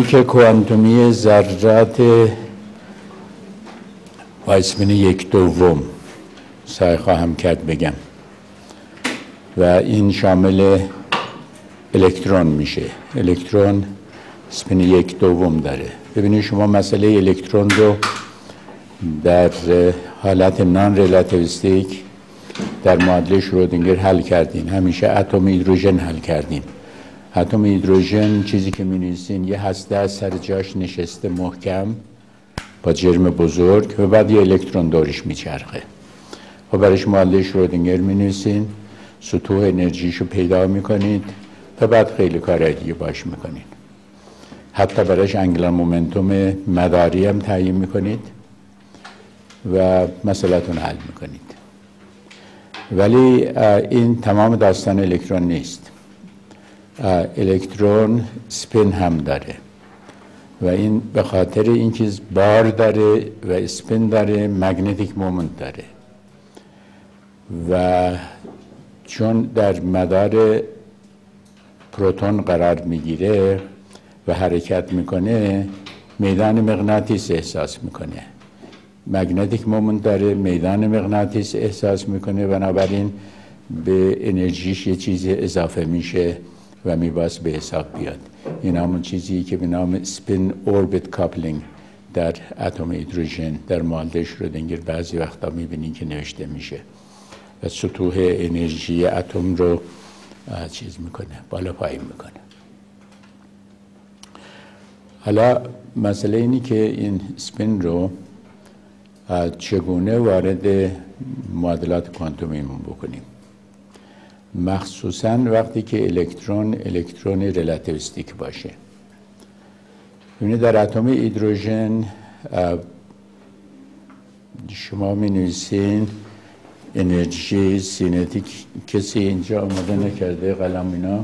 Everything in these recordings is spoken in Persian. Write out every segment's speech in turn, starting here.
مکانیک کوانتومی ذرات با اسپین 1/2 سعی خواهم کرد بگم و این شامل الکترون میشه. الکترون اسپین 1/2 داره. ببینید شما مسئله الکترون رو در حالت نان ریلاتیویستیک در معادله شرودینگر حل کردین. همیشه اتم هیدروژن حل کردیم. اتم هیدروژن چیزی که می‌نویسین یه هسته از سر جاش نشسته محکم با جرم بزرگ و بعد یه الکترون دورش میچرخه. و برایش معادله شرودینگر می‌نویسین، سطوح انرژیشو پیدا میکنید و بعد خیلی کارهای دیگه باش میکنید. حتی برایش انگلر مومنتوم مداری هم تعیین میکنید و مسئله‌تون حل میکنید. ولی این تمام داستان الکترون نیست. الکترون سپین هم داره و این به خاطر این چیز بار داره و اسپین داره، مگنتیک مومنت داره و چون در مدار پروتون قرار میگیره و حرکت میکنه میدان مغناطیس احساس میکنه. مگنتیک مومنت داره، میدان مغناطیس احساس میکنه، بنابراین به انرژیش یه چیزی اضافه میشه و میباس به حساب بیاد. این همون چیزی که به نام سپین اوربیت کاپلینگ در اتم هیدروژن در معادله شرودینگر بعضی وقتا میبینین که نوشته میشه و سطوح انرژی اتم رو چیز میکنه، بالا پایین میکنه. حالا مسئله اینی که این سپین رو چگونه وارد معادلات کوانتومیمون بکنیم، مخصوصاً وقتی که الکترون ریلاتیویستیک باشه. ببینید در اتم هیدروژن شما می نویسین انرژی سینتیک. کسی اینجا آماده نکرده قلم اینا؟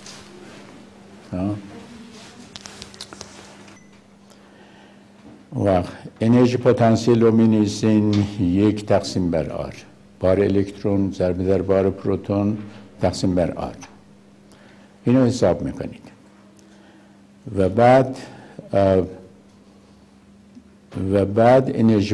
وقت انرژی پتانسیل رو می نویسین 1/r. بار الکترون ضرب در بار پروتون تقسیم بر r. اینو حساب میکنید و بعد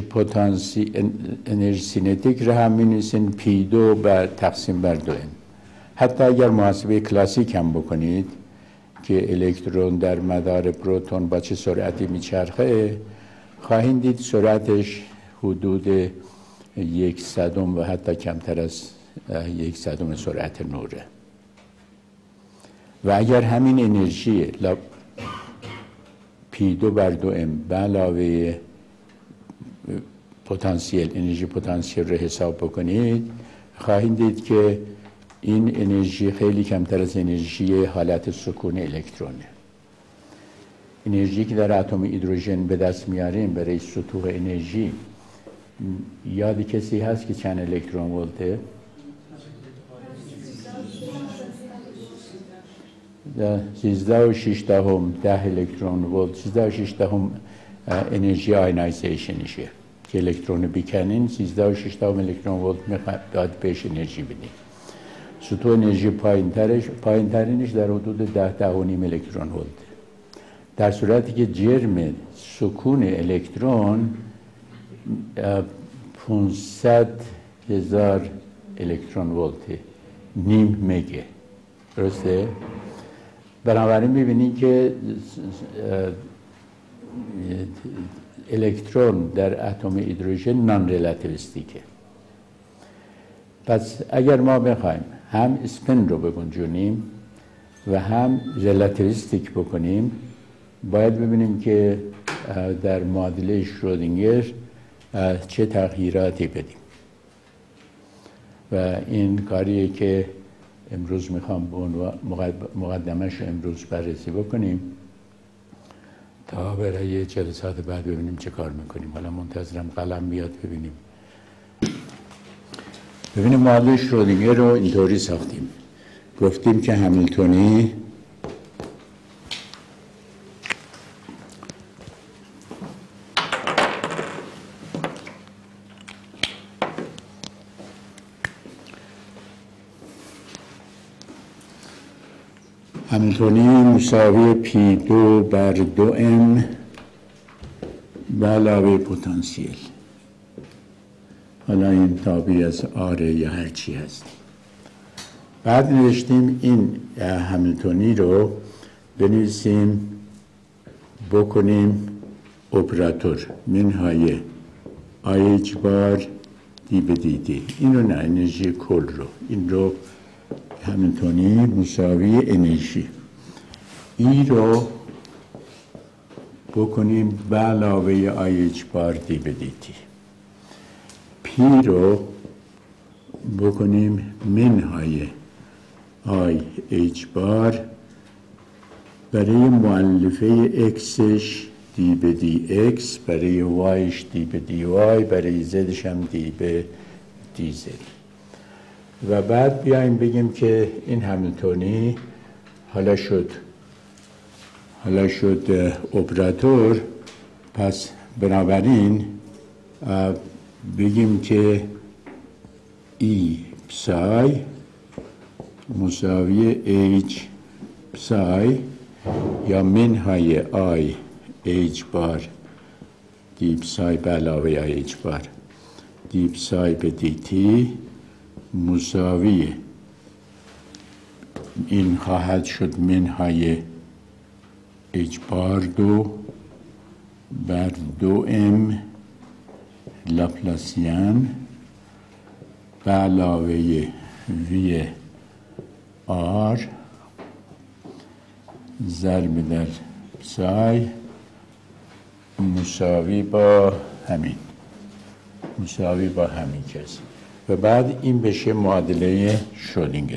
انرژی سینتیک رو هم می‌نویسین P2 بر تقسیم بر 2n. حتی اگر محاسبه کلاسیک هم بکنید که الکترون در مدار پروتون با چه سرعتی میچرخه، خواهید دید سرعتش حدود 1/100 و حتی کمتر از 1/100 سرعت نوره. و اگر همین انرژی P2 بر 2m به علاوه انرژی پتانسیل رو حساب بکنید، خواهید دید که این انرژی خیلی کمتر از انرژی حالت سکون الکترونه. انرژی که در اتم هیدروژن به دست میاریم برای سطوح انرژی، یاد کسی هست که چند الکترون ولته؟ 13.6 10 الکترون ولت. 13.6 انرژی آینایزیشنشه که الکترون بیکنین 13.6 الکترون ولت میخواد بهش انرژی بدین. سطوح انرژی پایین ترینش در حدود 10 الکترون ولت. در صورتی که جرم سکون الکترون 500,000 الکترون ولته، نیم مگه. درسته؟ بنابراین می‌بینید که الکترون در اتم هیدروژن نان ریلاتیویستیکه. پس اگر ما بخوایم هم اسپین رو بگنجونیم و هم ریلاتیویستیک بکنیم، باید ببینیم که در معادله شرودینگر چه تغییراتی بدیم و این کاریه که امروز میخوام مقدمش رو امروز بررسی بکنیم تا برای جلسات بعد ببینیم چه کار میکنیم. حالا منتظرم قلم بیاد ببینیم معادله شرودینگر رو اینطوری ساختیم. گفتیم که همیلتونی همیلتونی مساوی پی 2 بر 2m به علاوه پتانسیل. حالا این تابع از آره یا هر چی هست. بعد نوشتیم این همیلتونی رو بنویسیم بکنیم اپراتور منهای آیچ بار دی به دی دی. این رو نه، انرژی کل رو، این رو همیلتونی مساوی انرژی ای رو بکنیم به علاوه آیچ بار دی به دی تی. پی رو بکنیم منهای آی ایچ بار برای مؤلفه اکسش دی به دی اکس، برای وایش دی به دی وای، برای زدش هم دی به دی زد. و بعد بیایم بگیم که این همیلتونی حالا شد اپراتور. پس بنابراین بگیم که ای پسای مساوی ایچ پسای یا منهای آی ایچ بار دی پسای به علاوه آی ایچ بار دی پسای به دی تی مساوی این خواهد شد منهای ایچ بار 2 بر 2m لاپلاسیان به علاوه وی آر ضرب در پسای مساوی با همین کس. و بعد این بشه معادله شرودینگر.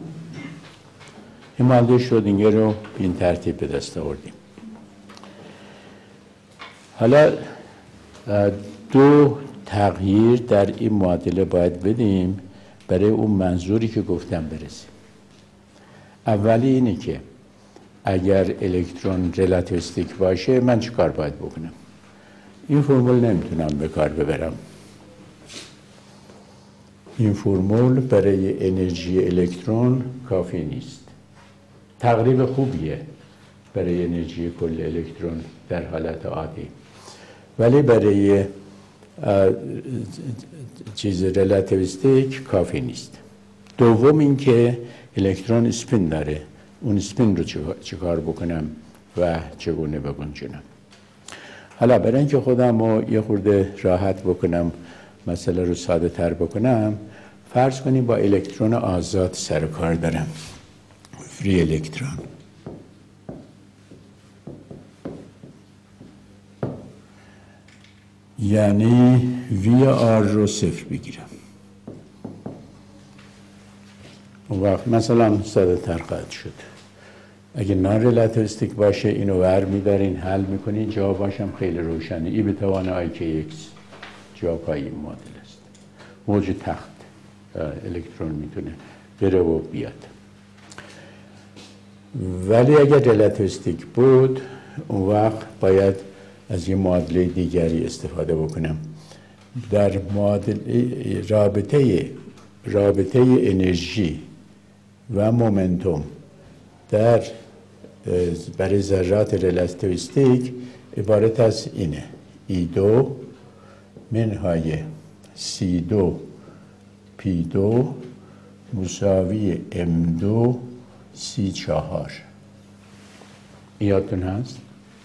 این معادله شرودینگر رو به این ترتیب به دست آوردیم. حالا دو تغییر در این معادله باید بدیم برای اون منظوری که گفتم برسیم. اولی اینه که اگر الکترون ریلاتیویستیک باشه من چی کار باید بکنم؟ این فرمول نمیتونم به کار ببرم. این فرمول برای انرژی الکترون کافی نیست. تقریب خوبیه برای انرژی کل الکترون در حالت عادی، ولی برای چیز ریلاتیویستیک کافی نیست. دوم اینکه الکترون اسپین داره، اون اسپین رو چیکار بکنم و چگونه بگنجونم. حالا برای اینکه خودم رو یه خورده راحت بکنم، مسئله رو ساده تر بکنم، فرض کنیم با الکترون آزاد سر کار دارم، فری الکترون. یعنی وی آر رو صفر بگیرم. اون وقت مثلا ساده تر خواهد شد. اگه نان ریلاتیویستیک باشه اینو ور میدارین، حل میکنین، جوابش هم خیلی روشنه. ای به توان آی که ایکس جواب های این معادله است. موج تخت الکترون میتونه بره و بیاد. ولی اگر ریلاتیویستیک بود اون وقت باید از یه معادله دیگری استفاده بکنم. در معادله رابطه انرژی و مومنتوم برای ذرات ریلاتیویستیک عبارت از اینه: E2 منهای C2 P2 مساوی M2 C4. یادتون هست؟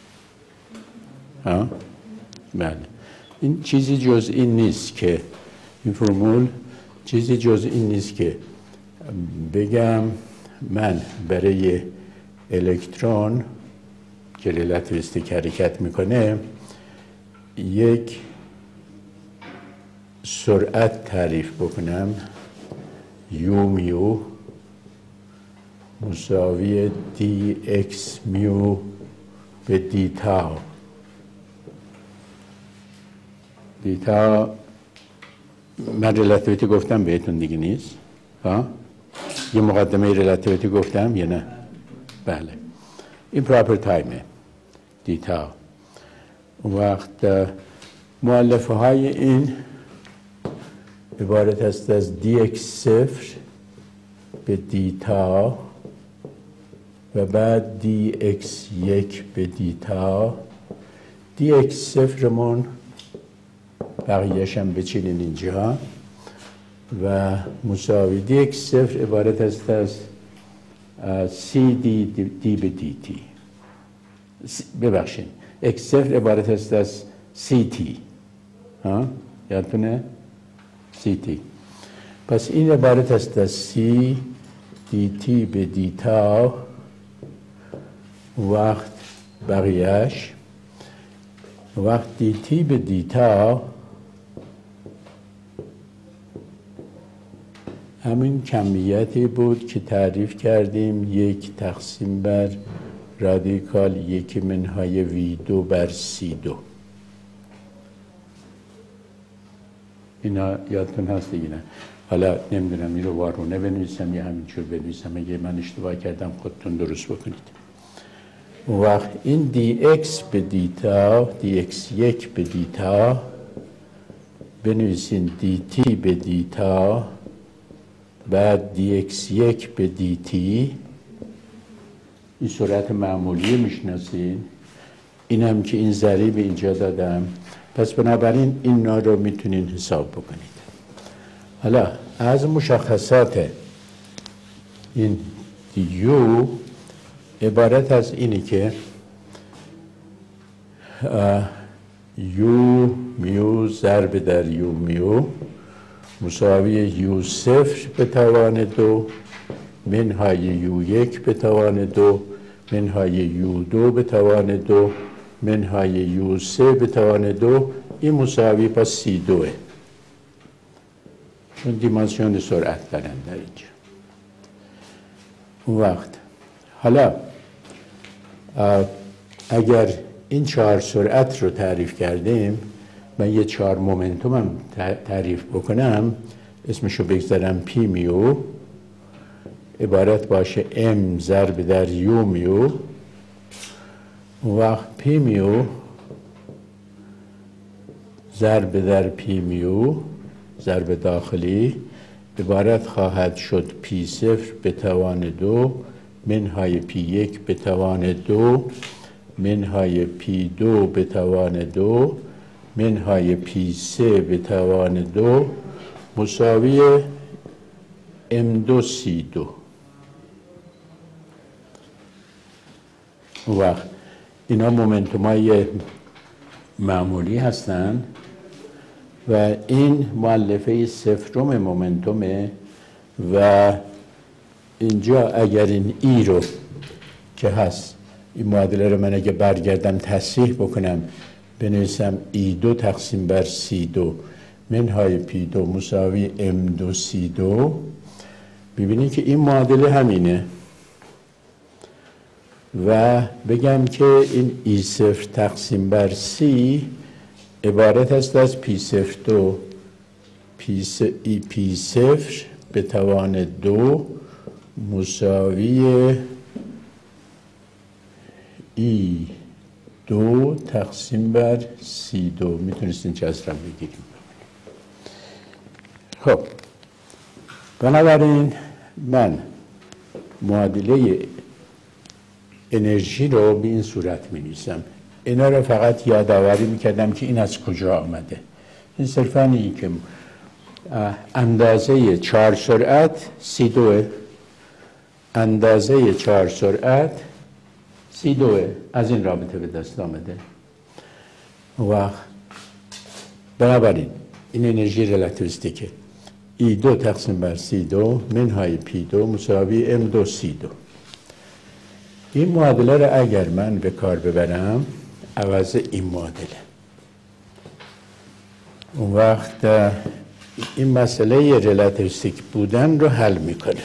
بله. این چیزی جز این نیست که این فرمول چیزی جز این نیست که بگم من برای الکترون که ریلاتیویستیک حرکت میکنه یک سرعت تعریف بکنم یو میو مساوی دی اکس میو به دی تاو. دی تاو من ریلاتیویتی گفتم بهتون دیگه نیست؟ یه مقدمه ریلاتیویتی گفتم یا نه؟ بله. این پراپر تایمه دی تاو. وقت مؤلفه های این عبارت است از دی اکس صفر به دی تاو و بعد dx1 به دیتا، dx صفرمون بقیهش هم بچینین اینجا و مساوی dx صفر عبارت است از cd d به dt. ببخشید x صفر عبارت است از ct. یادتونه ct. پس این عبارت است از c dt به دیتا وقت بقیهش وقت dt به دیتا همین کمیتی بود که تعریف کردیم، 1 تقسیم بر رادیکال 1 منهای v2 بر c2. اینا یادتون هست دیگه نه؟ حالا نمیدونم این رو وارونه بنویسم یا همینجور بنویسم، اگه من اشتباه کردم خودتون درست بکنید. اون وقت این dx به دیتا، dx1 به دیتا بنویسین dt به دیتا بعد dx1 به dt. این سرعت معمولی میشناسین، این هم که این ضریب اینجا دادم، پس بنابراین اینا رو میتونین حساب بکنید. حالا از مشخصات این u عبارت از اینی که u میو ضرب در u میو مساوی u صفر به توان 2 منهای u1 به توان 2 منهای u2 به توان 2 منهای u3 به توان 2. این مساوی با c2 چون دیمانسیون سرعت دارن در اینجا. اون وقت حالا اگر این 4 سرعت رو تعریف کردیم، من یه 4 مومنتوم هم تعریف بکنم، اسمشو بگذارم پی میو، عبارت باشه m ضرب در u میو. اون وقت پی میو ضرب در پی میو ضرب داخلی عبارت خواهد شد پی صفر به توان 2 منهای پی 1 به توان 2 منهای پی 2 به توان 2 منهای پی 3 به توان 2 مساوی m2c2. وقت اینا مومنتومای معمولی هستن و این مؤلفه صفرم مومنتومه و اینجا اگر این ای رو که هست، این معادله رو من اگه برگردم تصحیح بکنم بنویسم E2 تقسیم بر C2 منهای P2 مساوی M2C2، ببینید که این معادله همینه و بگم که این E0 تقسیم بر C عبارت است از P02 P0 به توان 2 مساوی E2 تقسیم بر C2. میتونستین چه از را بگیریم. خب بنابراین من معادله انرژی رو به این صورت می نویسم. اینا رو فقط یادآوری میکردم که این از کجا آمده. این صرفاً این که اندازه 4 سرعت C2، اندازه 4 سرعت C2 از این رابطه به دست آمده و بنابراین این انرژی رلاتیویستیکه. E2 تقسیم بر C2 منهای P2 مساوی M2C2. این معادله رو اگر من به کار ببرم عوض این معادله، اون وقت این مسئله رلاتیویستیک بودن رو حل میکنه.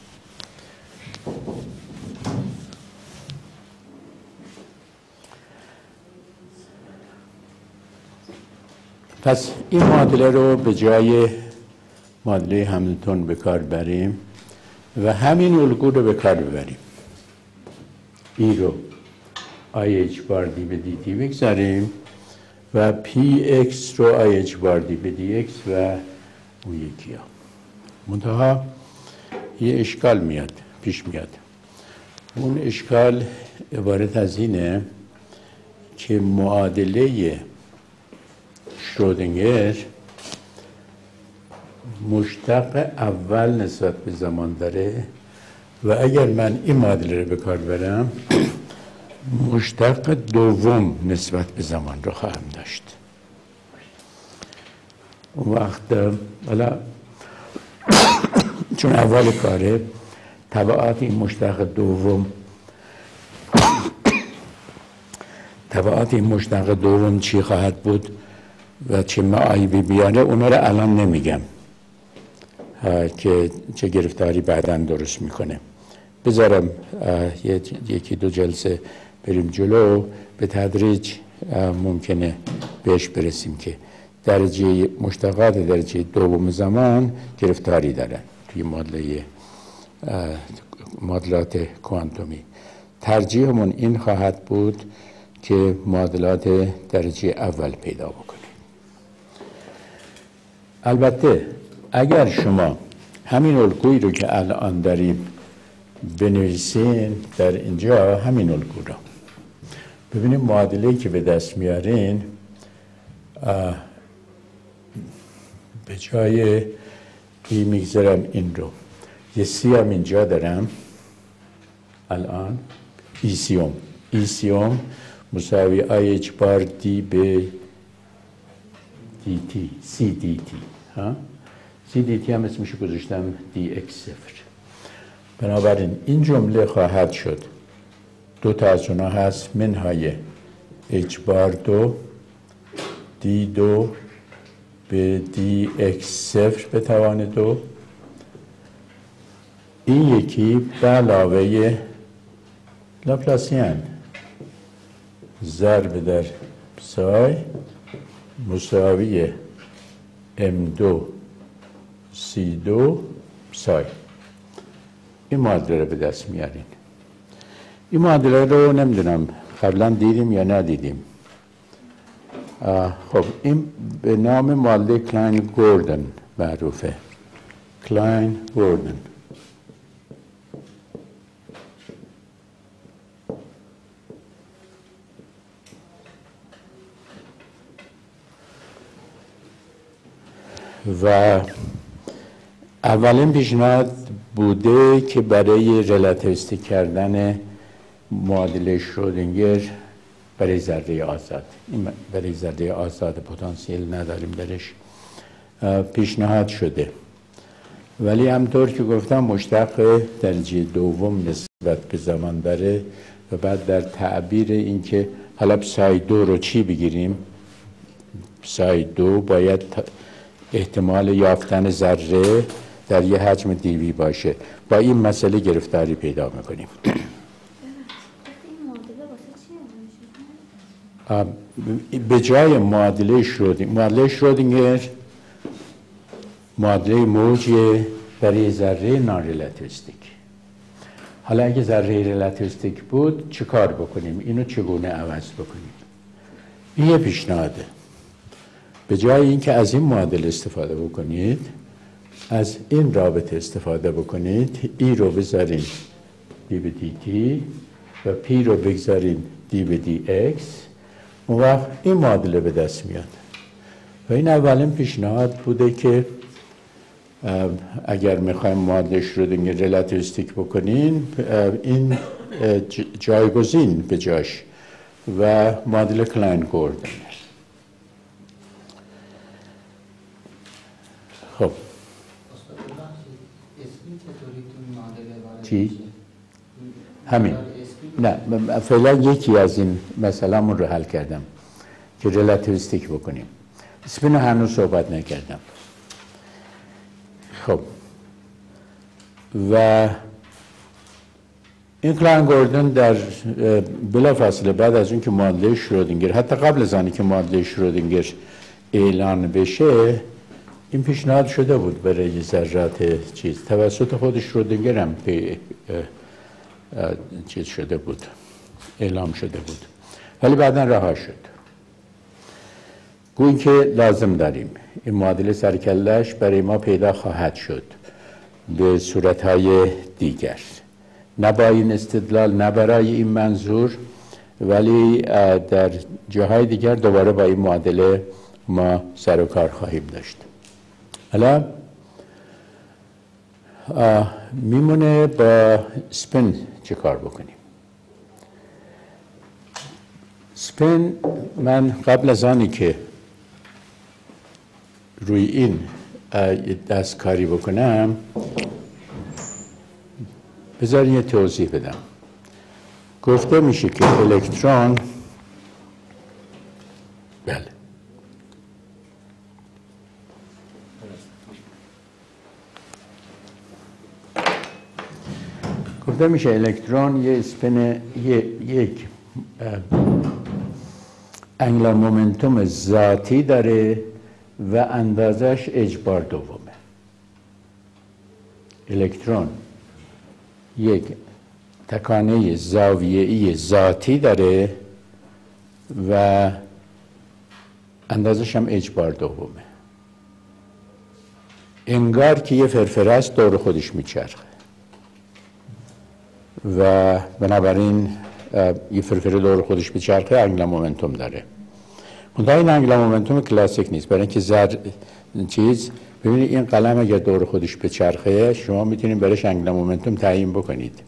پس این معادله رو به جای معادله همیلتون به کار بریم و همین الگو رو به کار ببریم. این رو IH بار دی به DT بگذاریم و PX رو IH بار دی به DX و اون یکی ها. منتها یه اشکال میاد پیش میاد اون اشکال عبارت از اینه که معادله شرودینگر مشتق اول نسبت به زمان داره و اگر من این معادله رو به کار برم مشتق دوم نسبت به زمان رو خواهم داشت. اون وقت حالا چون اول کاره تبعات این مشتق دوم چی خواهد بود و چه معایبی بیاره اونا رو الان نمیگم که چه گرفتاری بعداً درست میکنه. بذارم یکی دو جلسه بریم جلو به تدریج ممکنه بهش برسیم که درجه مشتقات درجه دوم زمان گرفتاری دارن توی معادلات کوانتومی. ترجیحمون این خواهد بود که معادلات درجه اول پیدا بکنیم. البته اگر شما همین الگویی رو که الان داریم بنویسین در اینجا، همین الگو رو ببینیم معادله‌ای که به دست میارین به جای این میگذارم این رو یه سی هم اینجا دارم الان ای سیوم مساوی آی اچ بار دی به دی تی سی دی تی سی دی تی هم اسمشو گذاشتم دی اکس صفر. بنابراین این جمله خواهد شد دو تا از اونا هست منهای اچ بار دو دی دو به دی اکس صفر به توان دو، این یکی به علاوه لاپلاسیان ضرب در سای مساوی M2 C2 سای. این معادله رو به دست میارین. این معادله رو نمیدونم قبلا دیدیم یا ندیدیم. خب این به نام معادله کلاین گوردن معروفه. کلاین گوردن و اولین پیشنهاد بوده که برای ریلاتیویستی کردن معادله شرودینگر برای ذره آزاد، این برای ذره آزاد پتانسیل نداریم درش، پیشنهاد شده، ولی همطور که گفتم مشتق درجه دوم نسبت به زمان داره و بعد در تعبیر این که حالا سای دو رو چی بگیریم؟ سای دو باید احتمال یافتن ذره در یه حجم دیوی باشه. با این مسئله گرفتاری پیدا میکنیم. به جای معادله شرودینگر معادله موجی برای ذره نان ریلاتیویستیک. حالا اگه ذره ریلاتیویستیک بود چه کار بکنیم؟ اینو چگونه عوض بکنیم؟ این یه پیشنهاده. به جای اینکه از این معادله استفاده بکنید از این رابطه استفاده بکنید. ای رو بذارین دی به دی تی و پی رو بگذارین دی به دی اکس، اون وقت این معادله به دست میاد. و این اولین پیشنهاد بوده که اگر میخوایم معادله شرودینگر ریلاتیویستیک بکنین این جایگزین به جاش و معادله کلاین گوردن. خب چی؟ همین. نه فعلا یکی از این مسئله‌مون رو حل کردم که ریلاتیویستیک بکنیم. اسپین رو هنوز صحبت نکردم. خب و این کلاین گوردن در بلافاصله بعد از اون که معادله شرودینگر، حتی قبل از آنی که معادله شرودینگر اعلان بشه، این پیشنهاد شده بود برای ذرات چیز توسط خود شرودینگر هم چیز شده بود، اعلام شده بود، ولی بعدا رها شد. گویی که لازم داریم این معادله سرکله‌اش برای ما پیدا خواهد شد به صورتهای دیگر. نه با این استدلال نه برای این منظور، ولی در جاهای دیگر دوباره با این معادله ما سر و کار خواهیم داشت. حالا میمونه با سپین چه کار بکنیم. سپین، من قبل از آنی که روی این دستکاری بکنم بذارین یه توضیح بدم. گفته میشه که الکترون گفته میشه الکترون یه اسپین یک انگولار مومنتوم ذاتی داره و اندازش اجبار دومه. الکترون یک تکانه زاویه‌ای ذاتی داره و اندازش هم اجبار دومه. انگار که یه فرفره است دور خودش میچرخه و بنابراین یه فرفره دور خودش میچرخه، انگولار مومنتوم داره. منتها این انگولار مومنتوم کلاسیک نیست، برای اینکه ببینید این قلم اگر دور خودش بچرخه شما میتونید برایش انگولار مومنتوم تعیین بکنید،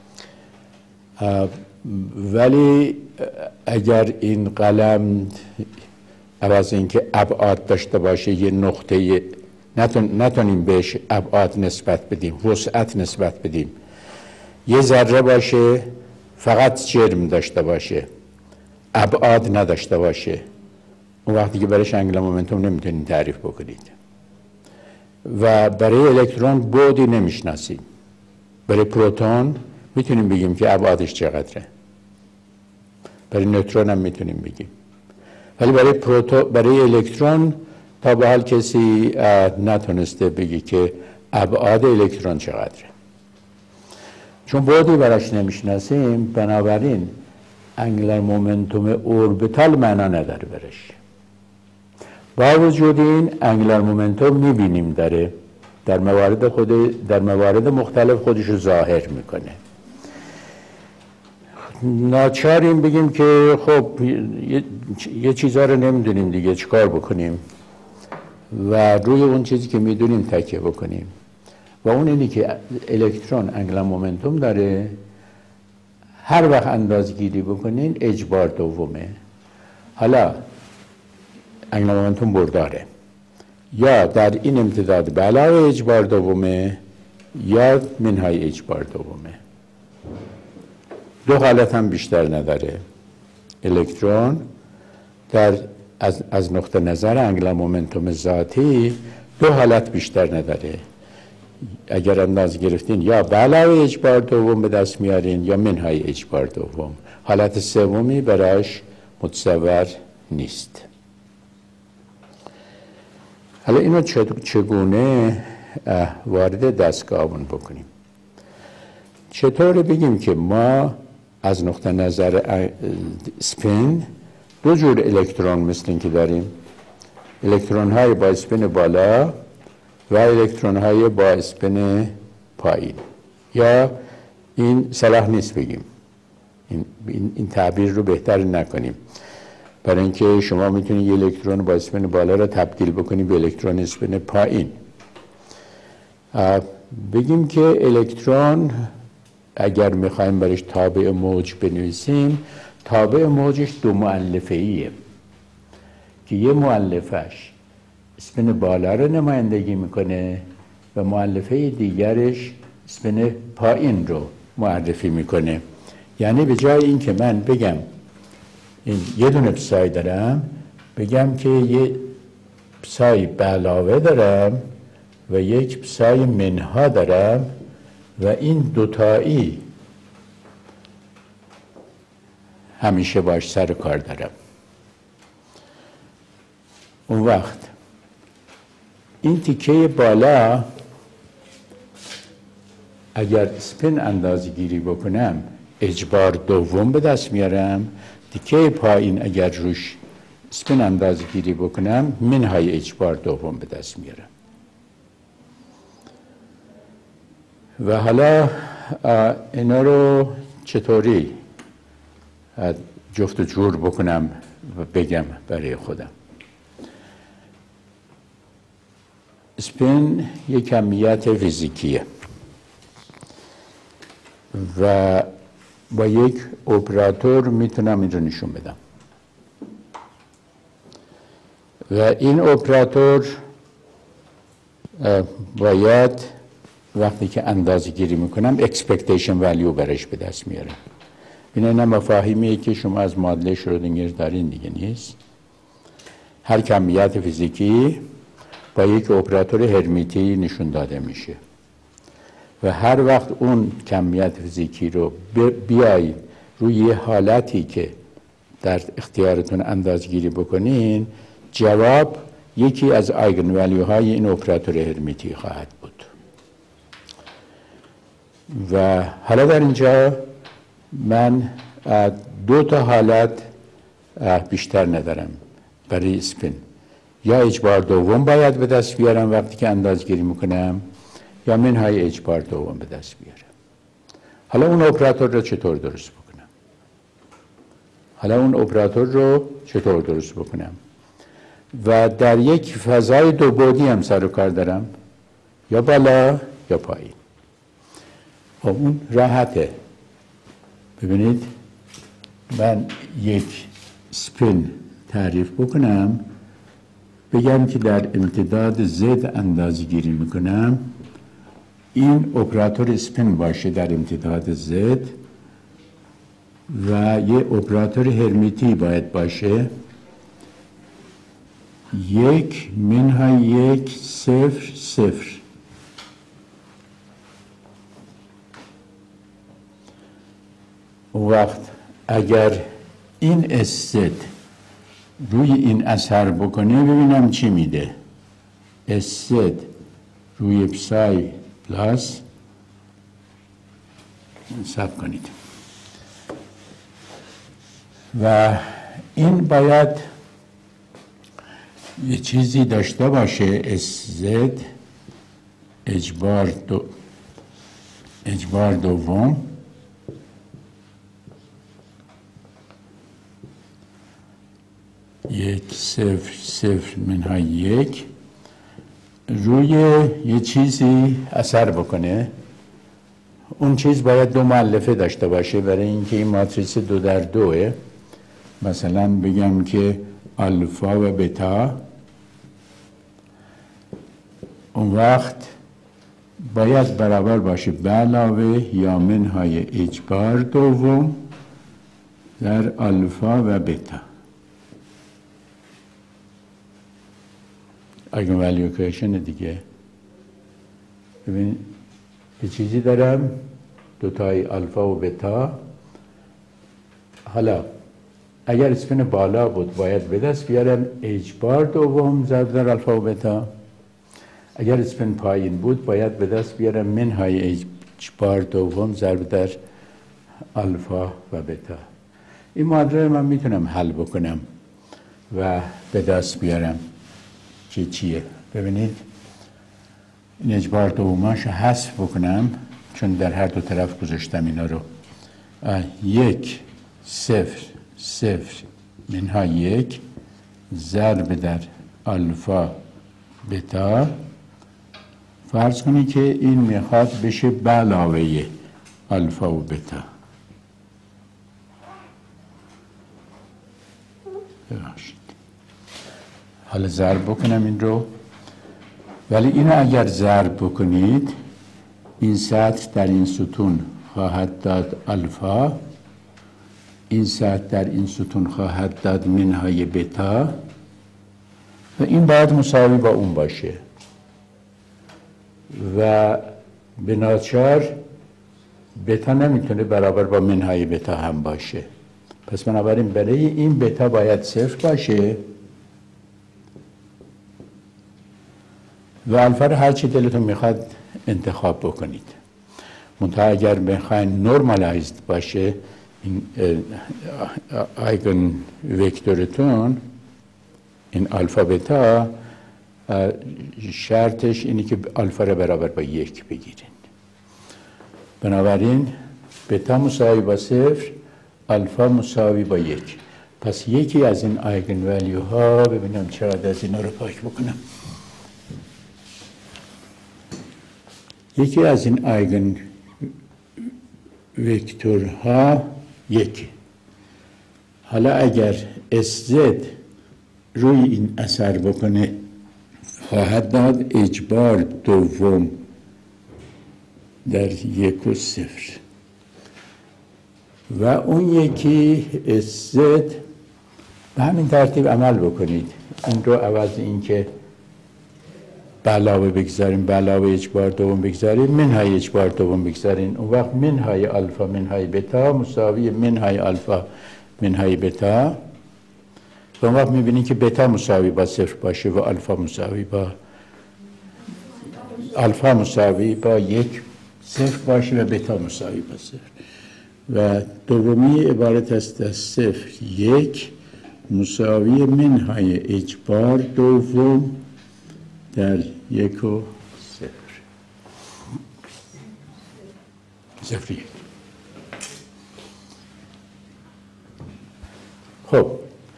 ولی اگر این قلم عوض اینکه ابعاد داشته باشه یه نقطه نتونیم بهش ابعاد نسبت بدیم، وسعت نسبت بدیم، یه ذره باشه فقط جرم داشته باشه ابعاد نداشته باشه، اون وقتی که برایش انگولار مومنتوم نمیتونید تعریف بکنید. و برای الکترون بعدی نمیشناسیم. برای پروتون میتونیم بگیم که ابعادش چقدره، برای نوترون هم میتونیم بگیم، ولی برای الکترون تا به حال کسی نتونسته بگی که ابعاد الکترون چقدره. چون بعدی براش نمیشناسیم، بنابراین انگولار مومنتوم اوربیتال معنا نداره برش. با وجود این انگولار مومنتوم میبینیم داره در موارد مختلف خودش رو ظاهر میکنه. ناچاریم بگیم که خب یه چیزها رو نمیدونیم دیگه چیکار بکنیم و روی اون چیزی که میدونیم تکیه بکنیم، و اون اینی که الکترون انگولار مومنتوم داره. هر وقت اندازه‌گیری بکنین اجبار دومه. حالا انگولار مومنتوم برداره، یا در این امتداد به علاوه اجبار دومه یا منهای اجبار دومه. دو حالت هم بیشتر نداره. الکترون از نقطه نظر انگولار مومنتوم ذاتی دو حالت بیشتر نداره. اگر اندازه گرفتین یا به علاوه اجبار دوم به دست میارین یا منهای اجبار دوم. حالت سومی براش متصور نیست. حالا اینو چگونه وارد دستگاهمون بکنیم؟ چطور بگیم که ما از نقطه نظر سپین دو جور الکترون مثل این که داریم، الکترون های با اسپین بالا و الکترون های با اسپین پایین. یا این صلاح نیست بگیم، این تعبیر رو بهتر نکنیم، برای اینکه شما میتونید یه الکترون با اسپین بالا رو تبدیل بکنید به الکترون اسپین پایین. بگیم که الکترون اگر میخوایم برش تابع موج بنویسیم، تابع موجش دو مؤلفه ایه که یه مؤلفش اسپین بالا رو نمایندگی میکنه و مؤلفه دیگرش اسپین پایین رو معرفی میکنه. یعنی به جای این که من بگم این یه دونه پسای دارم، بگم که یه پسای به علاوه دارم و یک پسای منها دارم و این دوتایی همیشه باش سر کار دارم. اون وقت این تیکه بالا اگر اسپین اندازه گیری بکنم اجبار دوم به دست میارم، تیکه پایین اگر روش اسپین اندازه گیری بکنم منهای اجبار دوم به دست میارم. و حالا اینا رو چطوری جفت و جور بکنم و بگم برای خودم؟ اسپین یک کمیت فیزیکیه و با یک اپراتور میتونم این رو نشون بدم و این اپراتور باید وقتی که اندازه گیری میکنم اکسپکتیشن ولیو برش به دست میارم. این مفاهیمیه که شما از معادله شرودینگر دارین دیگه نیست. هر کمیت فیزیکی با یک اپراتور هرمیتی نشون داده میشه و هر وقت اون کمیت فیزیکی رو بیای روی یه حالتی که در اختیارتون اندازه‌گیری بکنین، جواب یکی از آیگن ولیوهای این اپراتور هرمیتی خواهد بود. و حالا در اینجا من دو تا حالت بیشتر ندارم برای اسپین. یا اجبار دوم باید به دست بیارم وقتی که اندازه‌گیری میکنم، یا منهای اجبار دوم به دست بیارم. حالا اون اپراتور رو چطور درست بکنم؟ و در یک فضای دو بعدی هم سر و کار دارم، یا بالا یا پایین. اون راحته. ببینید من یک سپین تعریف بکنم، بگم که در امتداد زد اندازه گیری میکنم، این اپراتور اسپین باشه در امتداد زد و یه اپراتور هرمیتی باید باشه 1 منهای 1 0 0. اون وقت اگر این استد روی این اثر بکنه ببینم چی میده. استد روی پسای پلاس حساب کنید و این باید یه چیزی داشته باشه استد اجبار دوم یک صفر صفر منهای یک روی یه چیزی اثر بکنه. اون چیز باید دو مؤلفه داشته باشه برای اینکه این ماتریس 2 در 2. مثلا بگم که آلفا و بتا، اون وقت باید برابر باشه به علاوه یا منهای اجبار دوم در آلفا و بتا. آیگن ولیو اکویشن دیگه. ببین یه چیزی دارم دوتای آلفا و بتا. حالا اگر اسپین بالا بود باید به دست بیارم اجبار دوم ضرب در آلفا و بتا. اگر اسپین پایین بود باید به دست بیارم منهای اجبار دوم ضرب در آلفا و بتا. این معادله من میتونم حل بکنم و به دست بیارم که چیه. ببینید این اجبار دوماش حذف بکنم چون در هر دو طرف گذاشتم اینا رو. 1 0 0 منهای 1 ضرب در آلفا بتا. فرض کنید که این میخواد بشه به علاوه آلفا و بتا. ببخشید حالا ضرب بکنم این رو، ولی اینو اگر ضرب بکنید این سطح در این ستون خواهد داد آلفا، این سطح در این ستون خواهد داد منهای بتا و این باید مساوی با اون باشه و به ناچار بتا نمیتونه برابر با منهای بتا هم باشه. پس بنابراین برای این بتا باید 0 باشه و الفا رو هر چی دلتون میخواد انتخاب بکنید. منتها اگر بخواین نورمالایزد باشه این آیگن وکتورتون، این آلفا بتا، شرطش اینه که آلفا رو برابر با 1 بگیرین. بنابراین بتا مساوی با 0، الفا مساوی با 1. پس یکی از این آیگن ولیو ها، ببینم چقدر از اینا رو پاک بکنم. یکی از این آیگن وکتورها 1. حالا اگر SZ روی این اثر بکنه خواهد داد اجبار دوم در 1 و 0 و اون یکی SZ به همین ترتیب عمل بکنید. این رو عوض این که علاوه بگذاریم به علاوه اجبار دوم بگذاریم منهای اجبار دوم بگذاریم، اون وقت منهای الفا منهای بتا مساوی منهای الفا منهای بتا. اون وقت میبینید که بتا مساوی با 0 باشه و الفا مساوی با 1 0 باشه و بتا مساوی با 0 و دومی عبارت است از 0 1 مساوی منهای اجبار دوم در 1 و 0 1. خب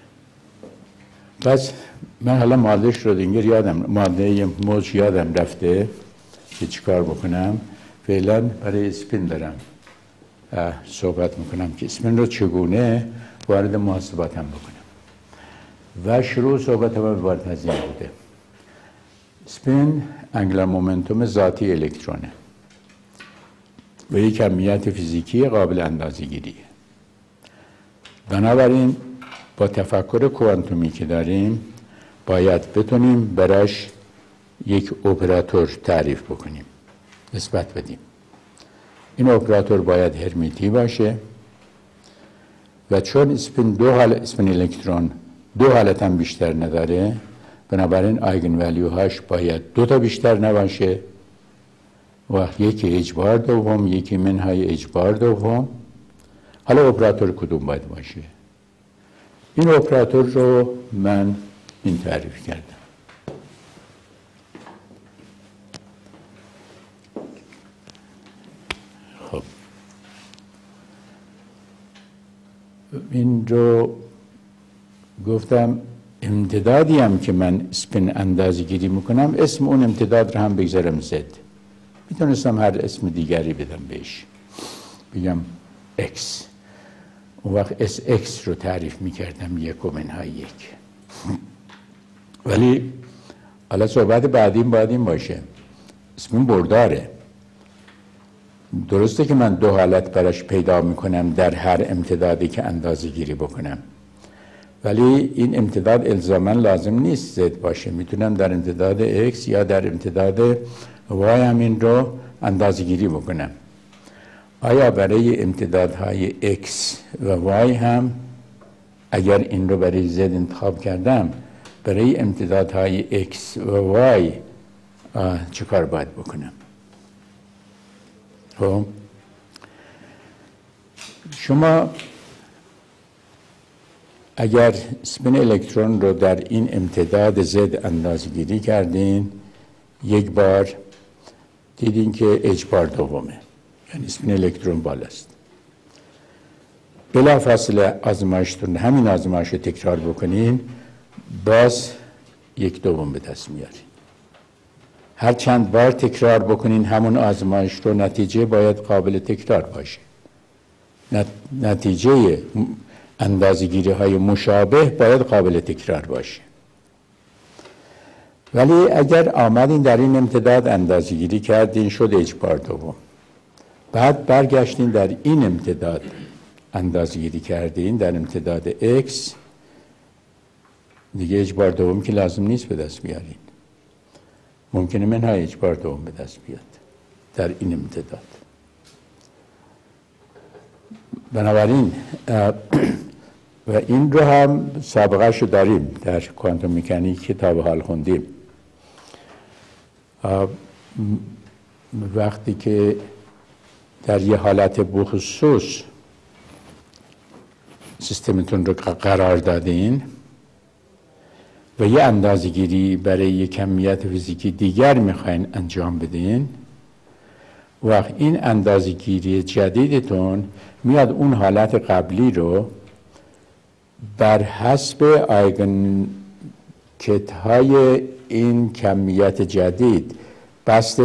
پس من حالا ماده شرودینگر ماده موج یادم رفته که چیکار بکنم. فعلا برای اسپین دارم صحبت میکنم که اسپین رو چگونه وارد محاسباتم بکنم و شروع صحبت هم وارد از این بوده. اسپین انگلر مومنتوم ذاتی الکترونه و یک کمیت فیزیکی قابل اندازه‌گیریه. بنابراین با تفکر کوانتومی که داریم باید بتونیم براش یک اپراتور تعریف بکنیم، نسبت بدیم. این اپراتور باید هرمیتی باشه و چون اسپین الکترون دو حالت هم بیشتر نداره، بنابراین آیگن ولیوهاش باید 2 تا بیشتر نباشه و یکی اجبار دوم یکی منهای اجبار دوم. حالا اپراتور کدوم باید باشه؟ این اپراتور رو من این تعریف کردم. خب این رو گفتم امتدادی هم که من اسپین اندازه گیری میکنم اسم اون امتداد رو هم بگذارم Z. میتونستم هر اسم دیگری بدم بهش، بگم X. اون وقت SX رو تعریف میکردم 1 و منهای 1. ولی حالا صحبت بعدیم باید این باشه، اسپین برداره. درسته که من 2 حالت براش پیدا میکنم در هر امتدادی که اندازه گیری بکنم، ولی این امتداد الزاما لازم نیست Z باشه. میتونم در امتداد X یا در امتداد Y همین رو اندازه گیری بکنم. آیا برای امتدادهای X و Y هم اگر این رو برای Z انتخاب کردم، برای امتدادهای X و Y چه کار باید بکنم؟ خب شما اگر اسپین الکترون رو در این امتداد Z اندازه گیری کردین، یک بار دیدین که اجبار دومه، یعنی اسپین الکترون بالاست. بلافاصله آزمایشتون همین آزمایش رو تکرار بکنین، باز 1 دوم به دست میارین. هر چند بار تکرار بکنین همون آزمایش رو، نتیجه باید قابل تکرار باشه. نتیجه اندازه‌گیری های مشابه باید قابل تکرار باشه. ولی اگر آمدین در این امتداد اندازه‌گیری کردین شد اجبار دوم، بعد برگشتین در این امتداد اندازه‌گیری کردین در امتداد X، دیگه اجبار دوم که لازم نیست به دست بیارین. ممکنه منهای اجبار دوم به دست بیاد در این امتداد. بنابراین و این رو هم سابقه شو داریم در کوانتوم مکانیک که تا به حال خوندیم. وقتی که در یه حالت بخصوص سیستمتون رو قرار دادین و یه اندازه‌گیری برای یه کمیت فیزیکی دیگر میخواین انجام بدین، وقت این اندازه‌گیری جدیدتون میاد اون حالت قبلی رو بر حسب آیگن کت های این کمیت جدید بست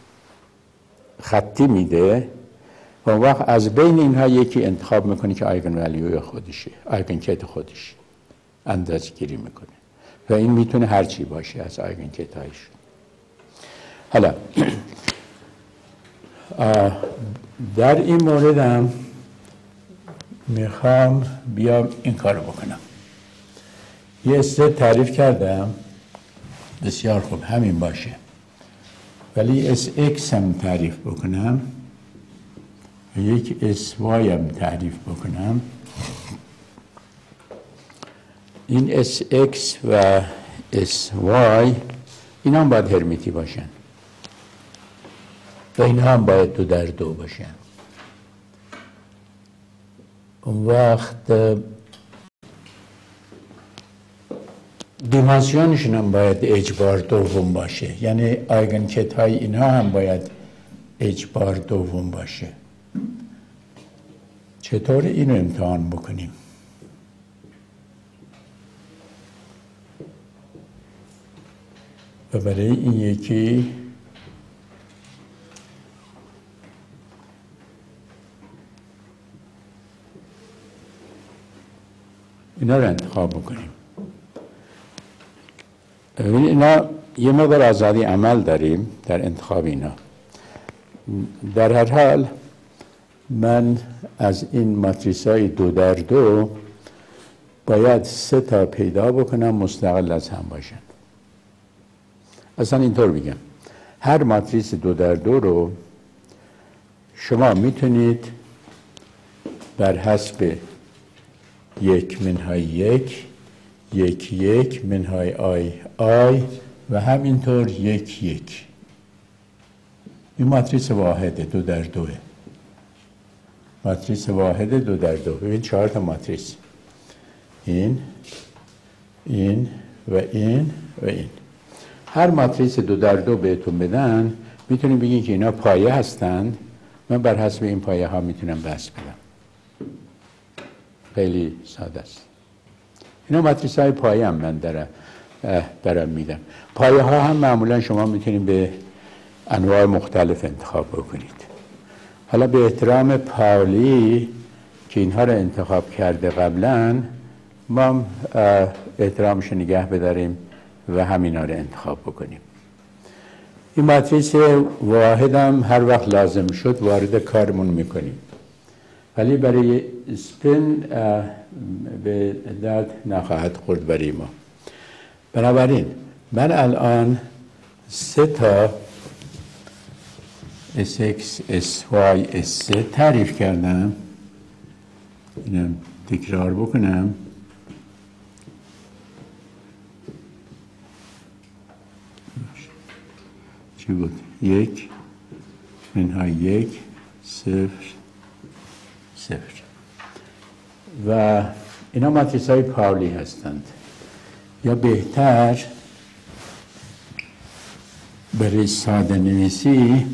خطی میده و وقت از بین اینها یکی انتخاب میکنه که آیگن ولیوی خودشه، آیگن کت خودش اندازه گیری میکنه و این میتونه هر چی باشه از آیگن کت هایش. حالا در این مورد هم میخوام بیام این کارو بکنم. یه استپ تعریف کردم، بسیار خوب همین باشه، ولی اس اکس هم تعریف بکنم و یک اس وای هم تعریف بکنم. این اس اکس و اس وای اینا هم باید هرمیتی باشن و اینا هم باید 2 در 2 باشن. اون وقت دیمانسیونشون هم باید اجبار دوم باشه، یعنی آیگن کت های اینها هم باید اجبار دوم باشه. چطور اینو امتحان بکنیم؟ و برای این یکی اینا رو انتخاب بکنیم. اینا یه مقدار آزادی عمل داریم در انتخاب اینا. در هر حال من از این ماتریس های 2 در 2 باید 3 تا پیدا بکنم مستقل از هم باشن. اصلا اینطور بگم هر ماتریس 2 در 2 رو شما میتونید بر حسب 1 منهای 1 1 1 منهای آی و همینطور 1 1 این ماتریس واحده 2 در 2 ماتریس واحده 2 در 2. ببین 4 تا ماتریس، این و این و این. هر ماتریس 2 در 2 بهتون بدن میتونید بگین که اینا پایه هستند. من بر حسب این پایه ها میتونم بس بدم. خیلی ساده است. اینا ماتریس های پایه هم من دارم میدم. پایه ها هم معمولا شما میتونید به انواع مختلف انتخاب بکنید. حالا به احترام پاولی که اینها رو انتخاب کرده قبلا، ما احترامش نگه بداریم و همینا رو انتخاب بکنیم. این ماتریس واحد هم هر وقت لازم شد وارد کارمون میکنیم، ولی برای اسپین به درد نخواهد خورد برای ما. بنابراین من الان 3 تا Sx, Sy, S3 تعریف کردم. اینم تکرار بکنم. چی بود؟ 1 منهای 1 0 0 و اینا ماتریس های پاولی هستند. یا بهتر برای ساده نویسی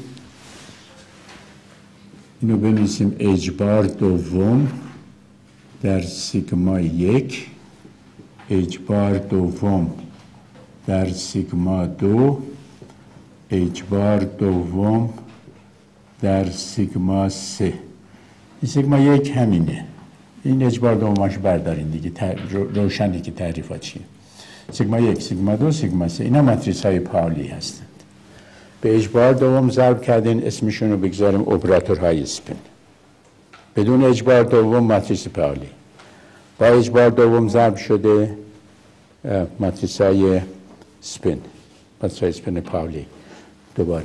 اینو بنویسیم اجبار دوم در سیگما 1 اجبار دوم در سیگما 2 اجبار دوم در سیگما 3. این سیگما 1 همینه. این اجبار دوماش بردارین دیگه، روشنه که تعریفات چیه. سیگما 1 سیگما 2 سیگما 3 اینا ماتریس های پاولی هستند. به اجبار دوم ضرب کردین اسمشون رو بگذاریم اپراتورهای اسپین. بدون اجبار دوم ماتریس پاولی. با اجبار دوم ضرب شده ماتریس های اسپین، ماتریس های اسپین پاولی. دوباره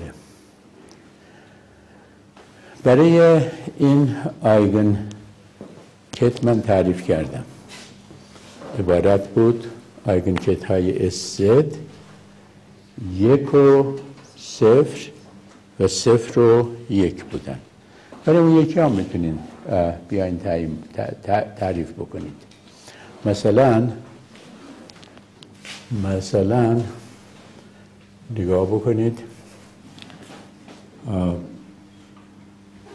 برای این آیگن کت من تعریف کردم. عبارت بود آیگن کت های SZ 1 و 0 و 0 و 1 بودن. برای اون یکی هم میتونین بیاین تعریف بکنید. مثلا نگاه بکنید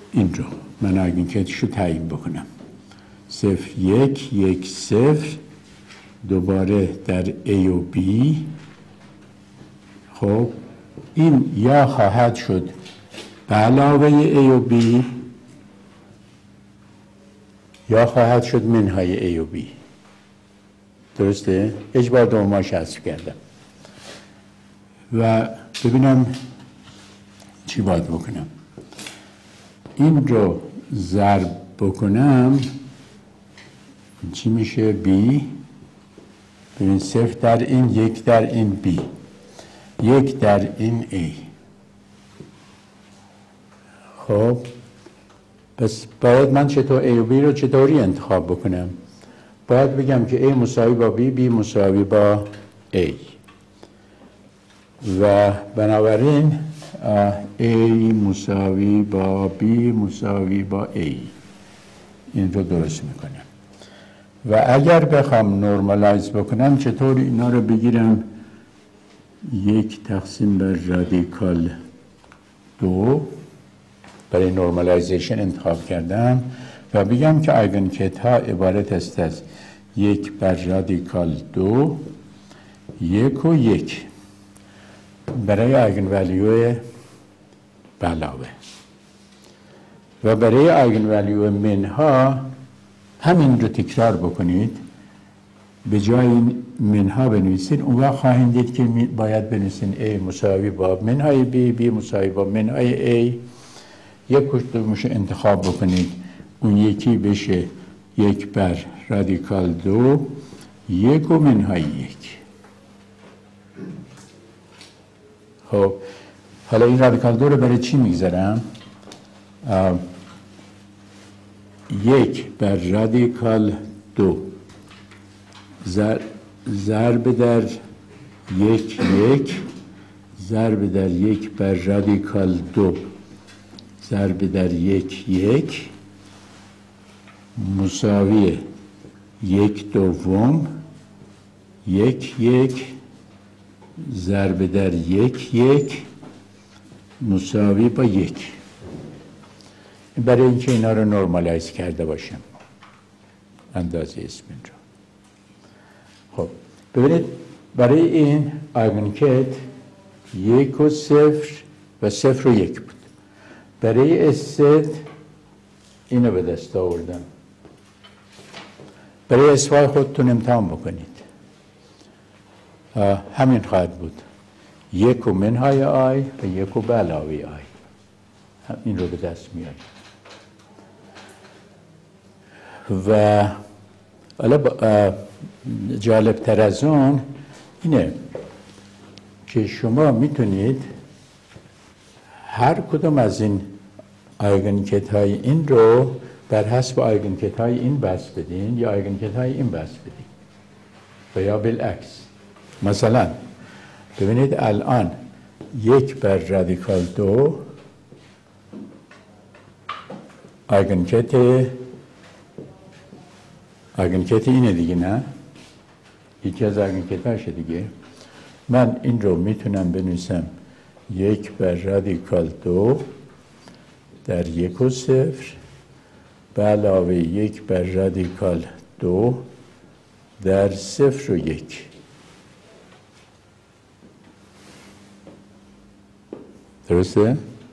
این رو من آیگنکتش رو تعیین بکنم 0 1 1 0 دوباره در A و B. خب این یا خواهد شد به علاوه A و B یا خواهد شد منهای A و B. درسته؟ اجبار دوماش حذف کردم و ببینم چی باید بکنم. این رو ضرب بکنم چی میشه؟ B. ببین 0 در این 1 در این B 1 در این A. خب پس باید من چطور A و B رو چطوری انتخاب بکنم؟ باید بگم که A مساوی با B B مساوی با A و بنابراین A مساوی با B مساوی با A این رو درست میکنم. و اگر بخوام نورمالایز بکنم چطور اینا رو بگیرم؟ 1 تقسیم بر رادیکال 2 برای نورمالایزیشن انتخاب کردم و بگم که آیگنکت ها عبارت است از 1 بر رادیکال 2 1 و 1 برای آیگن ولیو علاوه و برای آیگن ولیو منها همین رو تکرار بکنید. به جای این منها بنویسید اون وقت خواهید دید که باید بنویسین A مساوی با منهای B B مساوی با منهای A. یک کدومش انتخاب بکنید اون یکی بشه 1 بر رادیکال 2 1 و منهای 1. خب حالا این رادیکال 2 رو برای چی میگذارم؟ 1 بر رادیکال 2 ضرب در 1 1 ضرب در 1 بر رادیکال 2 ضرب در 1 1 مساوی 1 دوم 1 1 ضرب در 1 1 مساوی با 1. برای اینکه اینا رو نورمالایز کرده باشم اندازه اسم رو. خب ببینید برای این آیگنکت 1 و 0 و 0 و 1 بود. برای S اینو به دست آوردم. برای اسوای خودتون امتحان بکنید. همین خواهد بود 1 و منهای آی و 1 و به علاوه آی. این رو به دست میارید. و حالا جالب تر از اون اینه که شما میتونید هر کدوم از این آیگنکت های این رو بر حسب آیگنکت های این بس بدین یا آیگنکت های این بس بدین و یا بالعکس. مثلا ببینید الان 1 بر رادیکال 2 آیگنکت اینه دیگه، نه؟ یکی از آیگنکت هاشه دیگه. من این رو میتونم بنویسم 1 بر رادیکال 2 در 1 و 0 به علاوه 1 بر رادیکال 2 در 0 و 1. درسته؟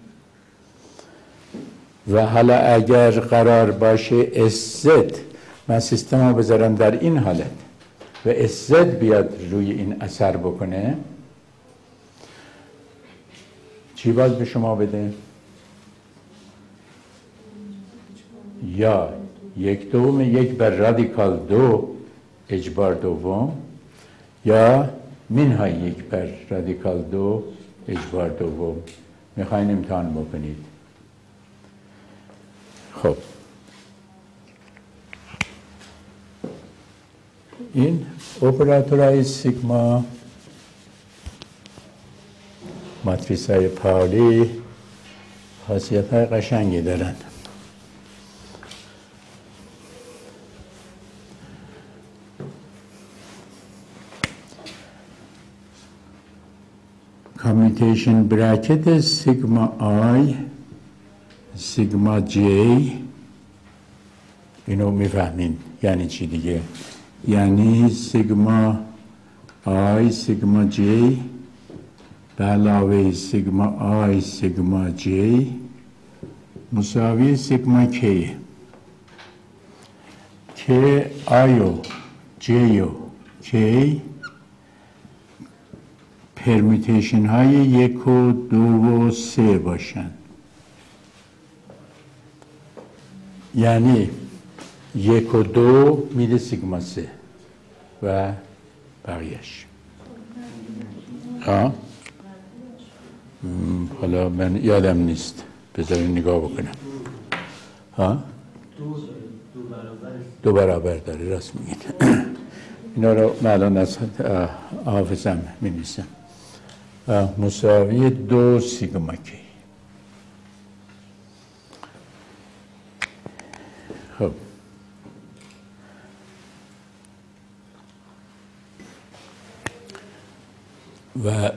و حالا اگر قرار باشه SZ من سیستم رو بذارم در این حالت و SZ بیاد روی این اثر بکنه چی باز به شما بده؟ یا 1 دوم 1 بر رادیکال 2 اجبار دوم یا منهای 1 بر رادیکال 2 اجبار دوم. میخواین امتحان بکنید. خب این اپراتورهای سیگما ماتریس های پاولی خاصیت های قشنگی دارن. کامیوتیشن براکت سیگما آی سیگما جی، اینو میفهمین یعنی چی دیگه؟ یعنی سیگما آی سیگما جی به علاوه سیگما آی سیگما جی مساوی سیگما کی که آی و جی و کی پرمیتیشن های 1 و 2 و 3 باشن. یعنی 1 و 2 میده سیگما 3 و بقیهش. حالا من یادم نیست، بذارین نگاه بکنم. دو برابر داره، راست میگید. اینا رو من الان از حافظم می نویسم. مساوی 2 سیگما کی. خب و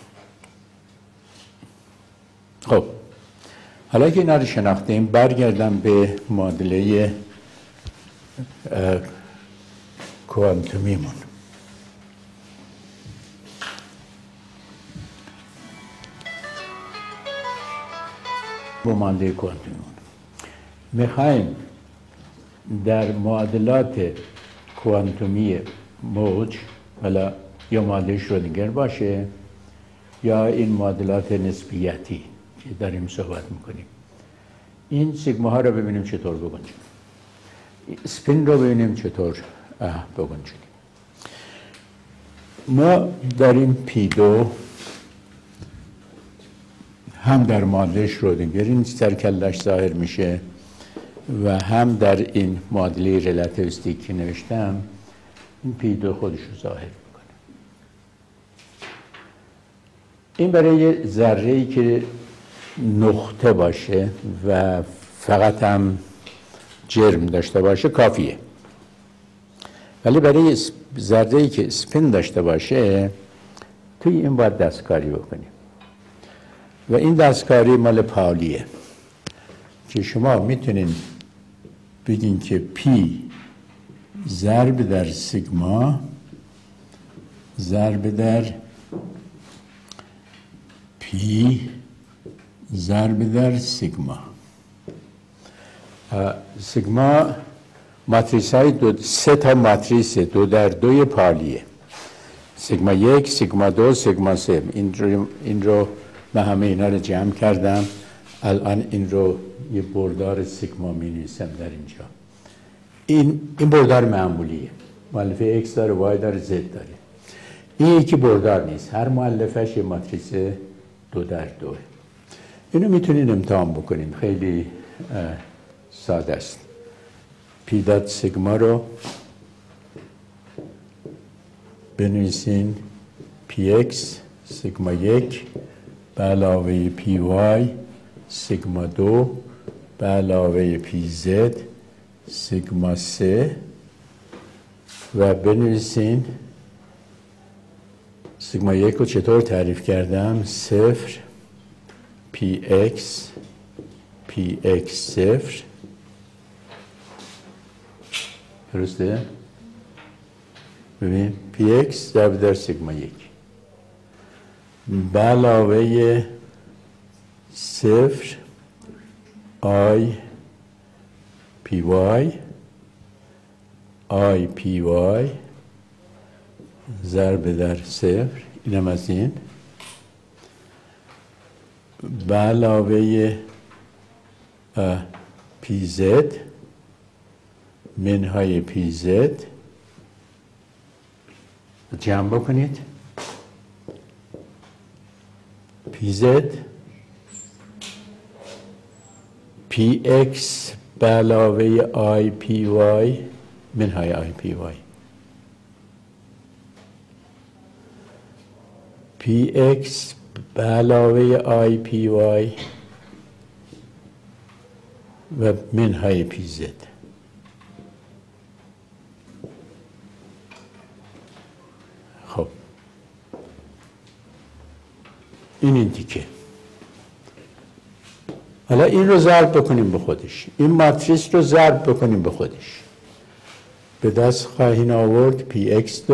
خب حالا که اینا رو شناختیم، برگردم به معادله کوانتومیمون. با معادله کوانتومیمون میخوایم در معادلات کوانتومی موج، حالا یا معادله شرودینگر باشه یا این معادلات نسبیتی که داریم صحبت میکنیم، این سیگما ها رو ببینیم چطور بگنجیم، سپین رو ببینیم چطور بگنجیم. ما داریم پی دو هم در معادله شرودینگر این سرکلش ظاهر میشه و هم در این معادله ریلاتیویستیک که نوشتم این پی دو خودش رو ظاهر میکنه. این برای ذره‌ای که نقطه باشه و فقط هم جرم داشته باشه کافیه، ولی برای ذره‌ای که اسپین داشته باشه توی این باید دستکاری بکنیم و این دستکاری مال پاولیه که شما میتونین بگین که پی ضرب در سیگما ضرب در پی ضرب در سیگما. سیگما ماتریس های سه تا ماتریس 2 در 2 پالیه، سیگما 1 سیگما 2 سیگما 3. این رو من همه اینا رو جمع کردم، الان این رو یه بردار سیگما می نویسم در اینجا. این بردار معمولیه، مؤلفه X داره، Y داره، Z داره. این یکی بردار نیست، هر مؤلفش یه ماتریس 2 در 2. اینو میتونین امتحان بکنین، خیلی ساده است. پی دات سیگما رو بنویسین پی اکس سیگما 1 به علاوه پی وای سیگما 2 به علاوه پی زد سیگما 3 و بنویسین سیگما 1 رو چطور تعریف کردم؟ 0 پی اکس 0 درسته؟ ببین پی اکس ضرب در سیگما 1 به علاوه 0 آی پی وای ضرب در 0 اینم از این به علاوه پی زد منهای پی زد جمع بکنید. پی زد پی اکس به علاوه آی پی وای منهای آی پی وای پی اکس به علاوه آی پی وای و منهای پی زد. خب این تیکه حالا این رو ضرب بکنیم به خودش، این ماتریس رو ضرب بکنیم به خودش. به دست خواهیم آورد پی x2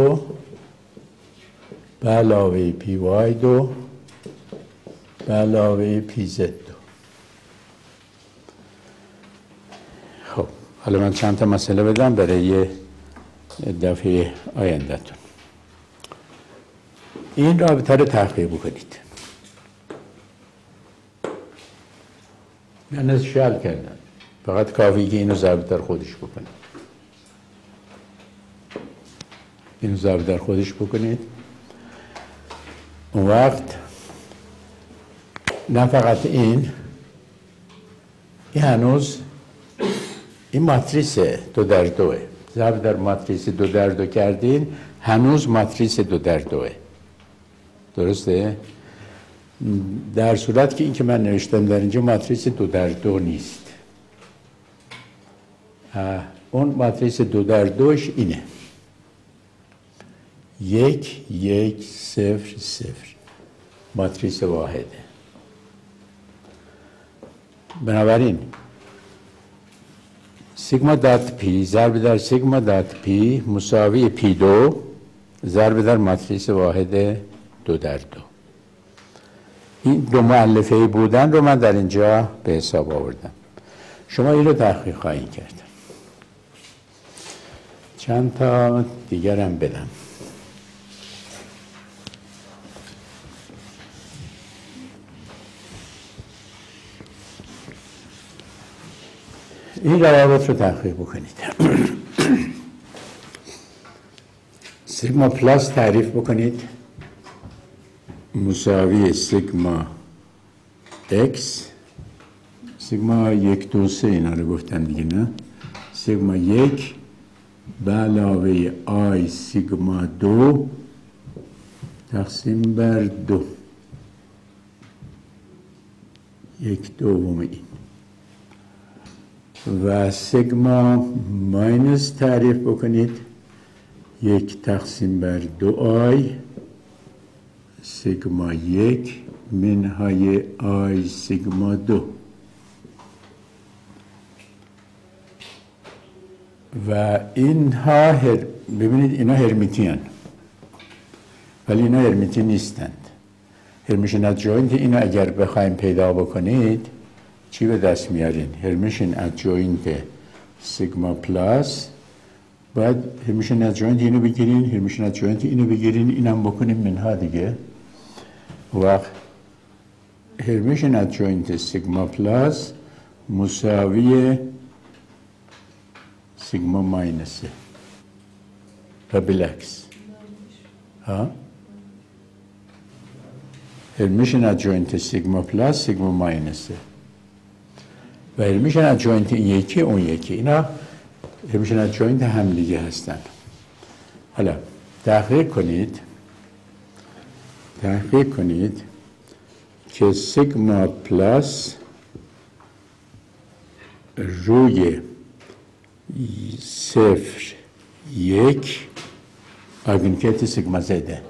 به علاوه پی y2 به علاوه پی z2. خب حالا من چند تا مسئله بدم برای دفعه آینده‌تون. این رابطه رو تحقیق بکنید. من از شل کردم، فقط کافی که اینو ضرب در خودش بکنید. اینو ضرب در خودش بکنید. اون وقت نه فقط این هنوز این ماتریس 2x2 ضرب در ماتریس 2x2 کردین، هنوز ماتریس 2x2. درسته؟ در صورت که این که من نوشتم در اینجا ماتریس 2x2 نیست. اون ماتریس 2x2ش اینه 1 1 0 0 ماتریس واحده. بنابراین سیگما دات پی ضرب در سیگما دات پی مساوی پی 2 ضرب در ماتریس واحد 2x2. این دو مؤلفه بودن رو من در اینجا به حساب آوردم. شما این رو تحقیق خواهید کرد. چند تا دیگر هم بدم. این روابط رو تحقیق بکنید. سیگما پلاس تعریف بکنید مساوی سیگما اکس، سیگما 1 2 3 اینا رو گفتم دیگه نه، سیگما 1 به علاوه آی سیگما 2 تقسیم بر 2 1 دوم این و سیگما ماینس تعریف بکنید 1 تقسیم بر 2 آی سیگما 1 منهای آی سیگما 2 و اینها ببینید اینا هرمیتیان، ولی اینا هرمیتی نیستند. هرمیشن ادجوینت اینو اگر بخوایم پیدا بکنید چی به دست میارین؟ هرمیشن ادجوینت سیگما پلاس، باید هرمیشن ادجوینت اینو بگیرین، هرمیشن ادجوینت اینو بگیرین، اینم بکنیم منها دیگه. وقت هرمیشن ادجوینت سیگما پلاس مساوی سیگما ماینسه و بالعکس. ها؟ هرمیشن ادجوینت سیگما پلاس سیگما ماینسه و هرمیشن ادجوینت این یکی اون یکی، اینا هرمیشن ادجوینت هم دیگه هستن. حالا تحقیق کنید که سیگما پلاس روی 0 1 آگنکیت سیگما زده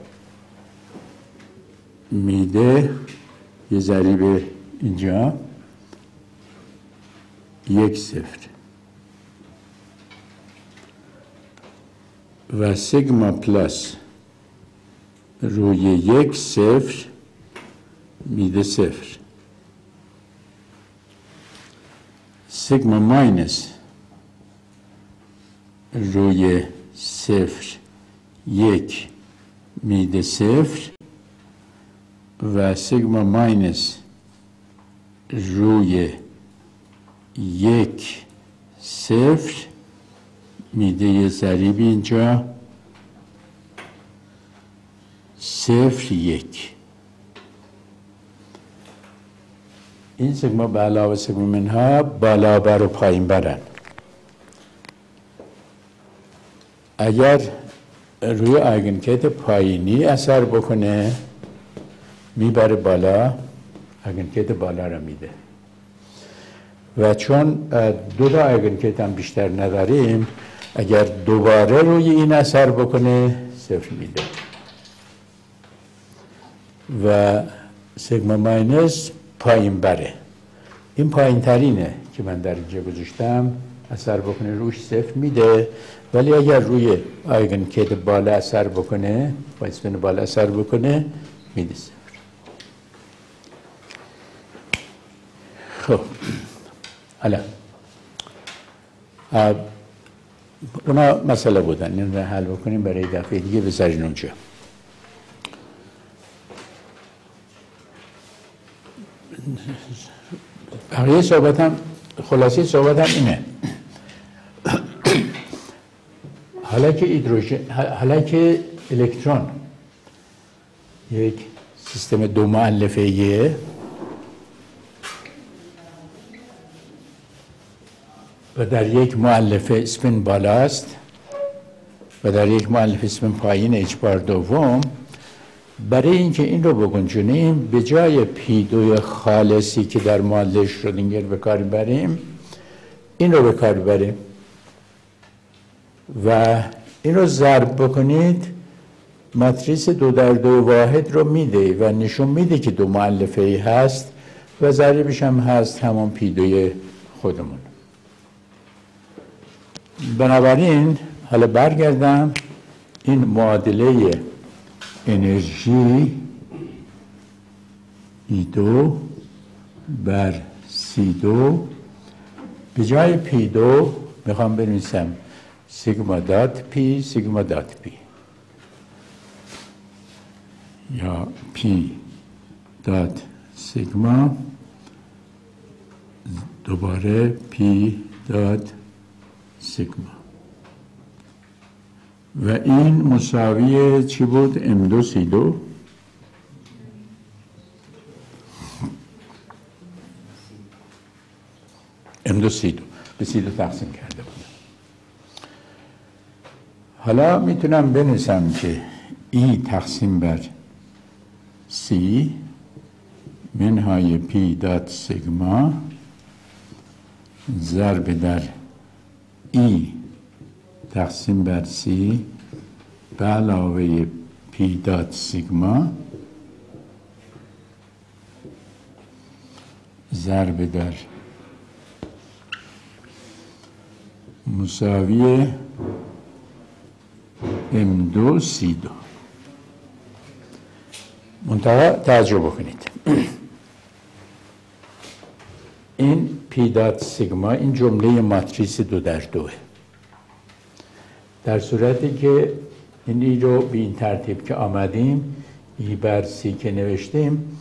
میده یه ضریب اینجا 1 0 و سیگما پلاس روی 1 0 میده 0. سیگما ماینس روی 0 1 میده 0 و سیگما ماینس روی 1 0 میده یه ضریب اینجا 0 1. این سیگما به علاوه سیگما منها بالا بر و پایین برن. اگر روی آگنکیت پایینی اثر بکنه میبره بالا، آگنکیت بالا را میده و چون دو تا آگنکیت هم بیشتر نداریم اگر دوباره روی این اثر بکنه 0 میده و سیگما ماینس پایین بره این پایین ترینه که من در اینجا گذاشتم، اثر بکنه روش 0 میده، ولی اگر روی آیگن کیت بالا اثر بکنه، با اسپین بالا اثر بکنه، میده 0. خب حالا اونا مسئله بودن، این رو حل بکنیم برای دفعه دیگه بذارین اونجا. بقیه صحبتم، خلاصه صحبتم اینه. حالا که الکترون یک سیستم دو مؤلفه‌ایه و در یک مؤلفه اسپین بالاست و در یک مؤلفه اسپین پایین اچ بار دوم، برای اینکه این رو بگنجونیم به جای پی 2 خالصی که در معادله شرودینگر به کار بریم، این رو به کار بریم و این رو ضرب بکنید، ماتریس 2 در 2 واحد رو میده و نشون میده که دو مؤلفه ای هست و ضریبش هم هست همون پی 2 خودمون. بنابراین حالا برگردم، این معادله انرژی E2 بر C2 به جای P2 میخوام بنویسم سیگما دات P سیگما دات P یا P دات سیگما دوباره P دات سیگما و این مساوی چی بود؟ M2 C2 M2 C2 به C2 تقسیم کرده بودم. حالا میتونم بنویسم که E تقسیم بر C منهای P دات سیگما ضرب در E تقسیم بر C به علاوه P دات سیگما ضرب در مساوی M2 C2. منتها توجه بکنید این P دات سیگما این جمله ماتریس 2 در 2 در صورتی که این ای رو به این ترتیب که آمدیم ای بر سی که نوشتیم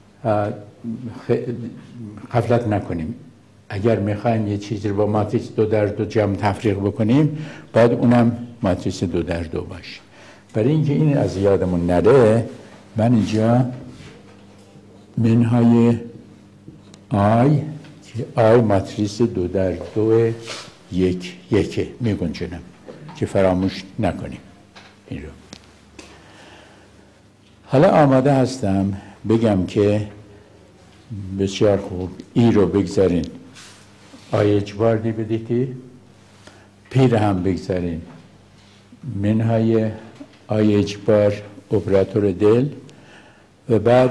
غفلت نکنیم. اگر میخوایم یه چیزی رو با ماتریس 2 در 2 جمع تفریق بکنیم باید اونم ماتریس 2 در 2 باشه. برای اینکه این از یادمون نره من اینجا منهای آی ماتریس 2 در 2 یک میگنجونم که فراموش نکنیم این رو. حالا آماده هستم بگم که بسیار خوب ای رو بگذارین آی اجبار دی بدیتی، پی رو هم بگذارین منهای آی اجبار اپراتور دل و بعد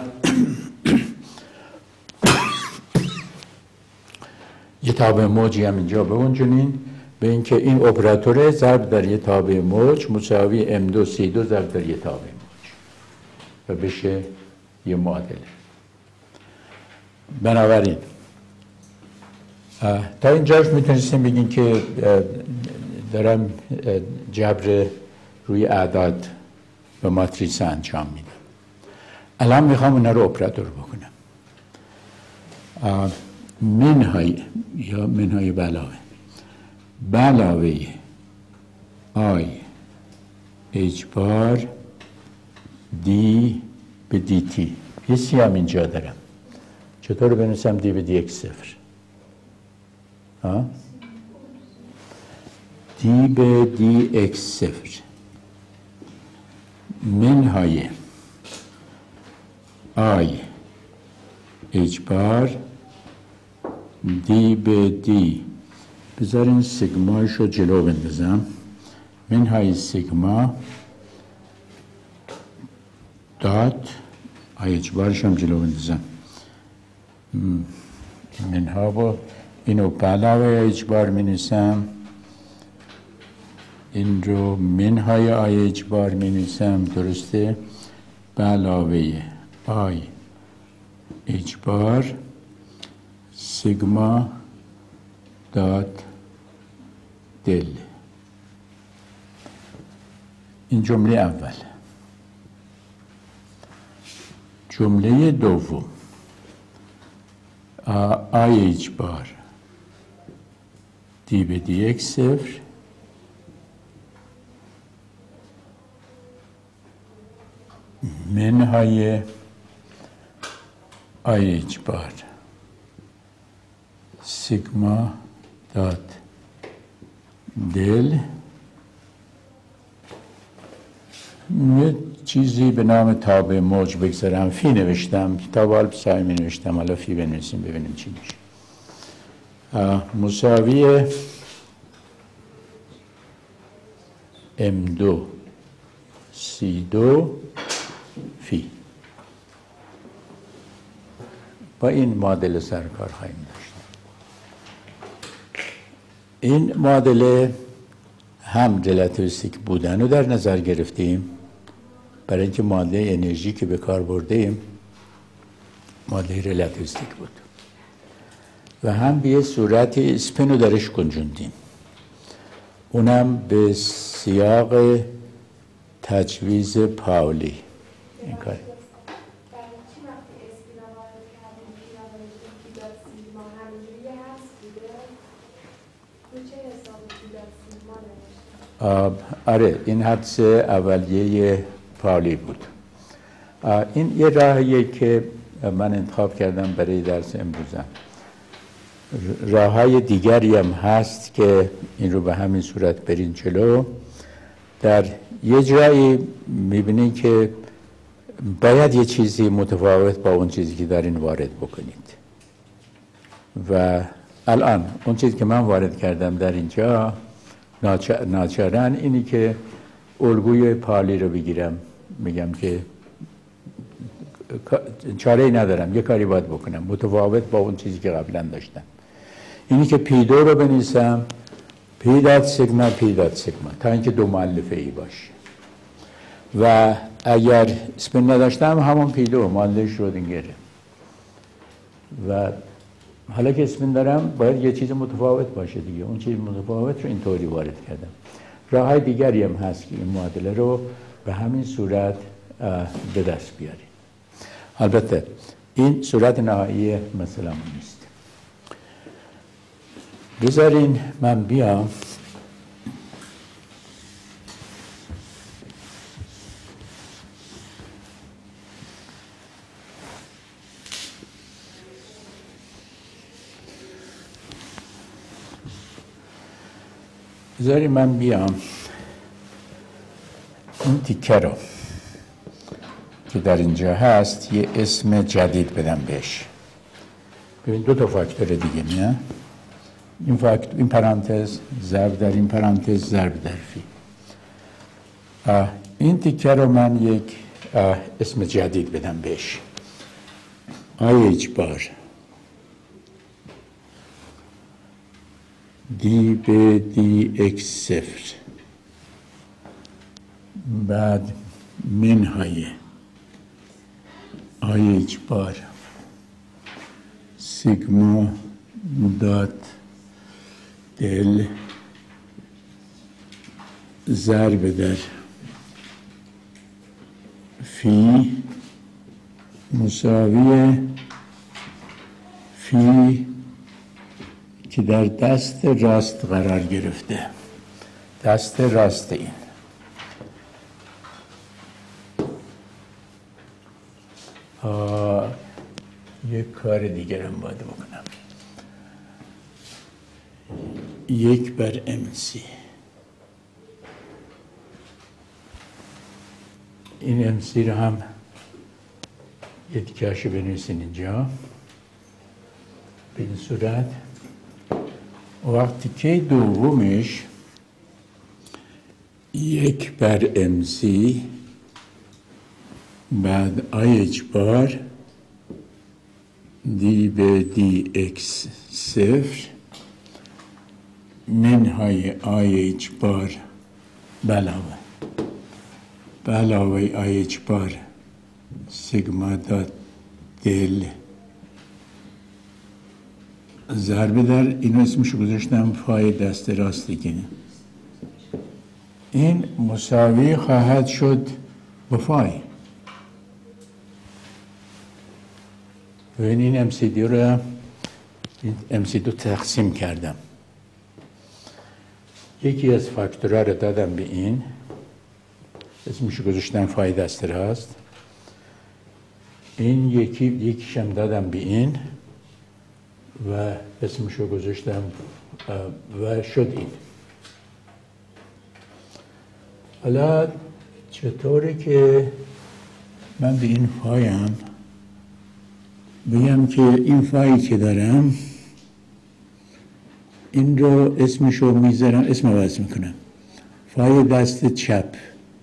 یه تابع موجی هم اینجا بگنجونین به اینکه این اپراتور ضرب در یه تابع موج مساوی M2 C2 ضرب در یه تابع موج و بشه یه معادله. بنابراین تا اینجاش میتونستیم بگین که دارم جبر روی اعداد و ماتریس انجام میدم. الان میخوام اونا رو اپراتور بکنم. منهای علاوه آی اجبار دی به دی تی. یه سی هم اینجا دارم. چطور بنویسم دی به دی اکس صفر؟ دی به دی اکس صفر منهای آی اجبار دی به دی، بذارین سیگمایش رو جلو بندازم، منهای سیگما دات آی اجبارش هم جلو بندازم، منها با اینو به علاوه اجبار می نویسم، این رو منهای آی اجبار می نویسم، درسته؟ به علاوه آی اجبار سیگما دات دل. این جمله اول. جمله دوم، آی اجبار دی به دی اکس صفر منهای آی اجبار سیگما دات دل. یه چیزی به نام تابع موج بگذارم، فی نوشتم، کتاب آلپسای می نوشتم، حالا فی بنویسیم ببینیم چی میشه. مساوی M2 C2 فی. با این معادله سر کار خواهیم داشت. این معادله هم ریلاتیویستیک بودن رو در نظر گرفتیم برای اینکه معادله انرژی که به کار بردیم معادله ریلاتیویستیک بود و هم به یه صورت اسپن رو درش گنجوندیم، اونم به سیاق تجویز پاولی. این کار آره، این حدس اولیه پاولی بود. این یه راهیه که من انتخاب کردم برای درس امروزم. راههای دیگری هم هست که این رو به همین صورت برین جلو. در یه جایی میبینید که باید یه چیزی متفاوت با اون چیزی که دارین وارد بکنید و الان اون چیزی که من وارد کردم در اینجا ناچارن اینی که الگوی پالی رو بگیرم، میگم که چاره ای ندارم، یه کاری باید بکنم متفاوت با اون چیزی که قبلا داشتم. اینی که پی دو رو بنویسم پی دات سیگما پی دات سیگما تا اینکه دو مؤلفه ای باشه و اگر اسپین نداشتم همون پی دو معادله شرودینگره و حالا که اسپین دارم باید یه چیز متفاوت باشه دیگه. اون چیز متفاوت رو اینطوری وارد کردم. راه های دیگری هم هست که این معادله رو به همین صورت به دست بیاریم. البته این صورت نهایی مثلا نیست. بذارین من بیام این تیکه رو که در اینجا هست یه اسم جدید بدم بهش. ببین دو تا فاکتور دیگه نه؟ این پرانتز ضرب در این پرانتز ضرب در فی. این تیکه رو من یک اسم جدید بدم بهش، آی اجبار دی به دی اکس صفر بعد منهای آی اجبار سیگما دات دل ضرب در فی مساوی فی که در دست راست قرار گرفته. دست راست این یک کار دیگر هم باید بکنم. 1/mc این mc رو هم یه دیکه‌اشو بنویسین اینجا به این صورت. وقتی که دومش 1/mc بعد آی اجبار دی به دی اکس صفر منهای آی ایچ بار علاوه آی ایچ بار سیگما دات دل ضربه در اینو اسمشو گذاشتم فای دست راست دیگه. این مساوی خواهد شد با فای. و این MC2 رو MC2 تقسیم کردم. یکی از فاکتورها رو دادم به این اسمشو گذاشتم فای دست راست. این یکیشم دادم به این و اسمشو گذاشتم و شد این. حالا چطوره که من به این فایم بگم که این فایی که دارم این رو اسمشو میذارم، اسم عوض میکنم فای دست چپ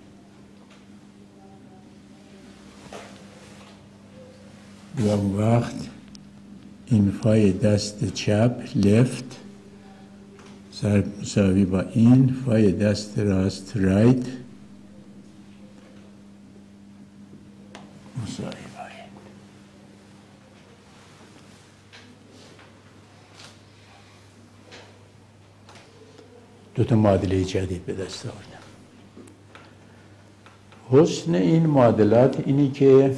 و اون وقت این فای دست چپ لفت مساوی با این فای دست راست رایت مساوی با این. دو تا معادله جدید به دست آوردم. حسن این معادلات اینی که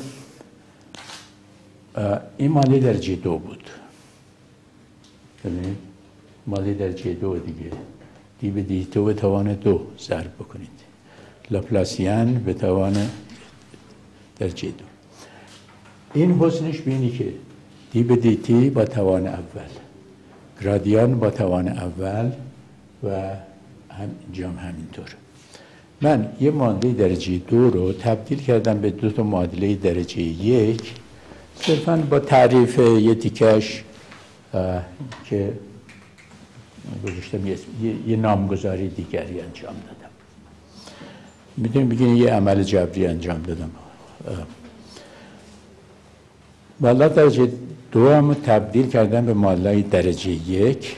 این معادله درجه 2 بود. ببینید معادله درجه 2 دیگه دی به دی تو به توان 2 ضرب بکنید. لاپلاسیان به توان درجه 2. این حسنش بینی که دی به دی تی با توان اول، گرادیان با توان اول و اینجام همینطور. من یه معادله درجه 2 رو تبدیل کردم به دو تا معادله درجه 1 صرفاً با تعریف یه تیکش که گذاشتم یه نامگذاری دیگری انجام دادم. میتونیم بگیم یه عمل جبری انجام دادم. معادله درجه 2 هم تبدیل کردم به معادله درجه 1.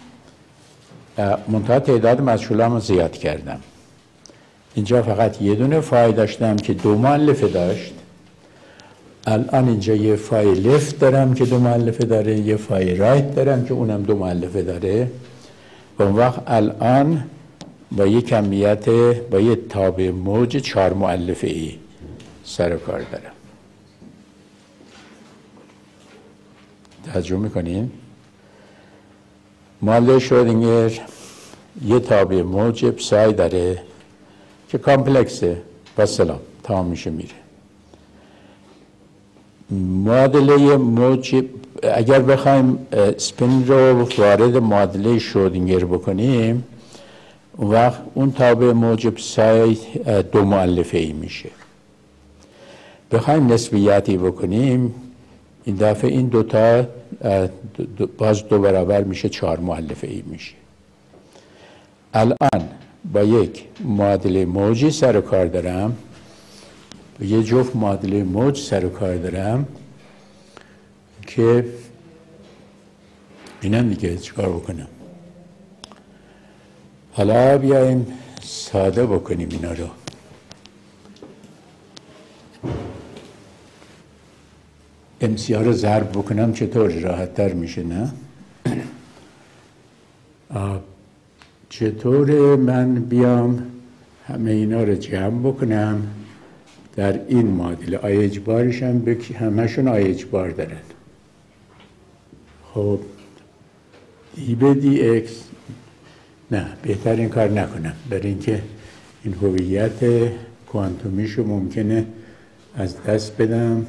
منتها تعداد مجهولام رو زیاد کردم. اینجا فقط یه دونه فای داشتم که 2 مؤلفه داشت. الان اینجا یه فای لفت دارم که 2 مؤلفه داره، یه فای رایت دارم که اونم 2 مؤلفه داره. و اون وقت الان با یه کمیت با یه تابع موج 4 مؤلفه ای سر کار دارم. توجه میکنین؟ معادله شرودینگر یه تابع موج پسای داره که کامپلکسه. با سلام تمام میشه میره. معادله موج اگر بخوایم اسپین رو وارد معادله شرودینگر بکنیم اون وقت اون تابع موج پسای 2 مؤلفه ای میشه. بخوایم نسبیتی بکنیم این دفعه این دوتا باز 2 برابر میشه 4 مؤلفه ای میشه. الان با یک معادله موجی سر و کار دارم، با یه جفت معادله موج سر و کار دارم که اینم دیگه چیکار بکنم. حالا بیایم ساده بکنیم اینا رو. MC ها رو ضرب بکنم چطور راحت تر میشه نه؟ چطور من بیام همه اینا رو جمع بکنم در این معادله آی اجبارش هم همشون آی اجبار دارن. خب دی به دی اکس نه بهتر این کار نکنم برای اینکه این هویت کوانتومیشو ممکنه از دست بدم.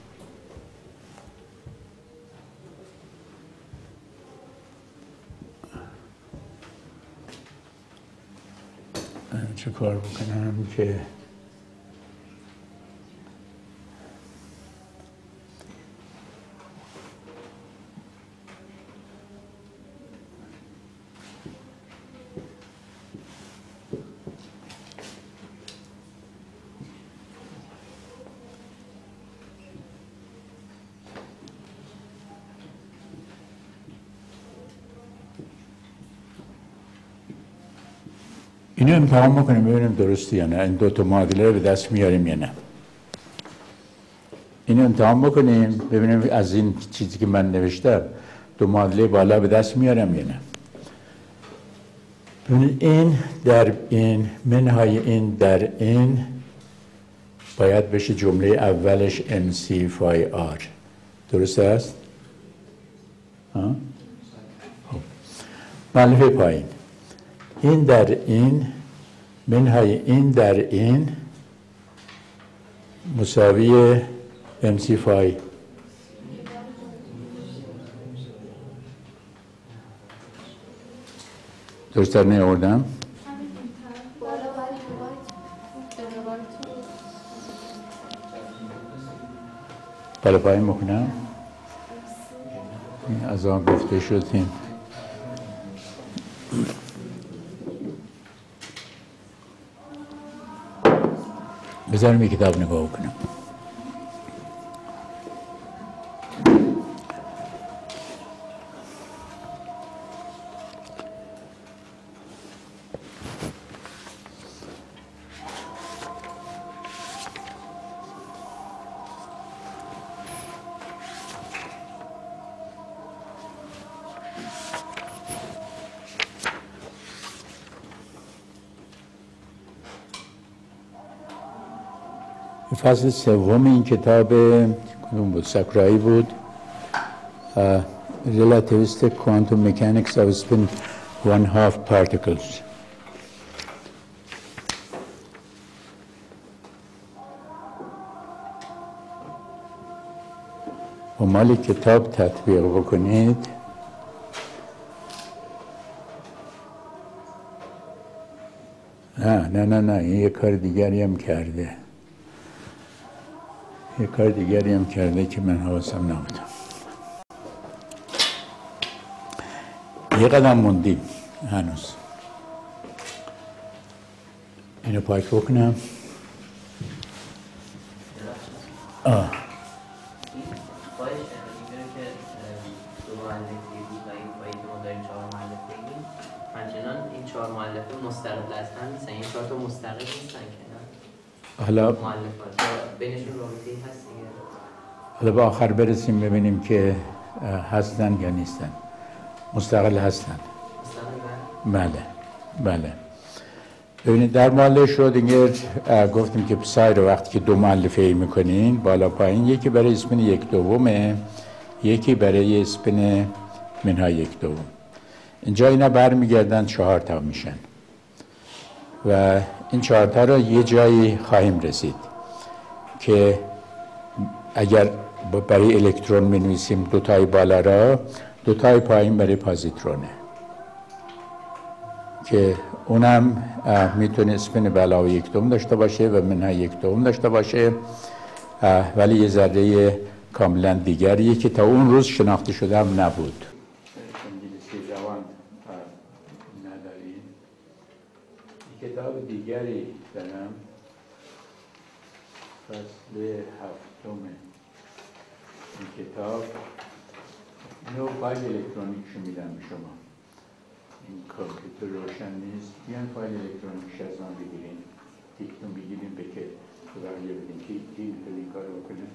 چه کار بکنم که اینو امتحان بکنیم ببینیم درسته یا نه، این دو تا معادله رو به دست میاریم یا نه. اینو امتحان بکنیم ببینیم از این چیزی که من نوشتم دو معادله بالا به دست میارم یا نه. ببینید این در این منهای این در این باید بشه جمله اولش MC فای R. درست است؟ معلفه پایین این در این منهای این در این مساوی MC فای درست در نیاوردم؟ بالا پایین میکنم از آن گفته شدیم. بذارم یک کتاب نگاه کنم. فصل سوم این کتاب کدوم بود؟ ساکورایی بود. Relativistic Quantum Mechanics of Spin 1/2 Particles. و مال کتاب تطبیق بکنید نه این یک کار دیگری هم کرده، یک کار دیگری هم کرده که من حواسم نبودم. یه قدم موندیم هنوز. اینو پاک بکنم. حالا به آخر برسیم ببینیم که هستن یا نیستن. مستقل هستن. بله. ببینید در معادله شرودینگر گفتیم که پسای رو وقتی که دو معلفه ای میکنین بالا پایین، یکی برای اسپین 1/2 یکی برای اسپین منهای 1/2. اینجا اینا برمیگردن 4 تا میشن و این 4 تا رو یه جایی خواهیم رسید که اگر برای الکترون می‌نویسیم دو تای بالا را، دو تای پایین برای پازیترونه که اونم میتونه اسپین به علاوه 1/2 داشته باشه و منهای 1/2 داشته باشه، ولی یه ذره کاملا دیگریه که تا اون روز شناخته شده هم نبود. کتاب دیگری دارم، فصل 7 این کتاب. اینو فایل الکترونیکشو میدم به شما. این کامپیوتر روشن نیست، بیان فایل الکترونیکش از من بگیرین، تیکتون بگیرین به که بقیه بدین که کی میتونه این کار رو بکنه.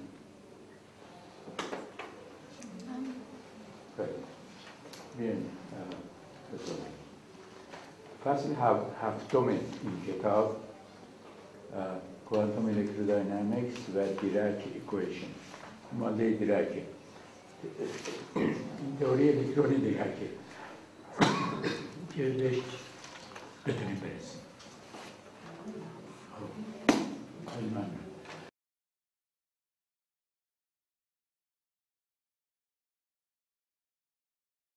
بیان بزنید فصل 7 این کتاب، کوانتوم الکترودینامیکس و دیراک ایکویشن، معادله دیراکه. این تئوری الکترونی دیراکه که بهش بتونیم برسیم. خیلی ممنون.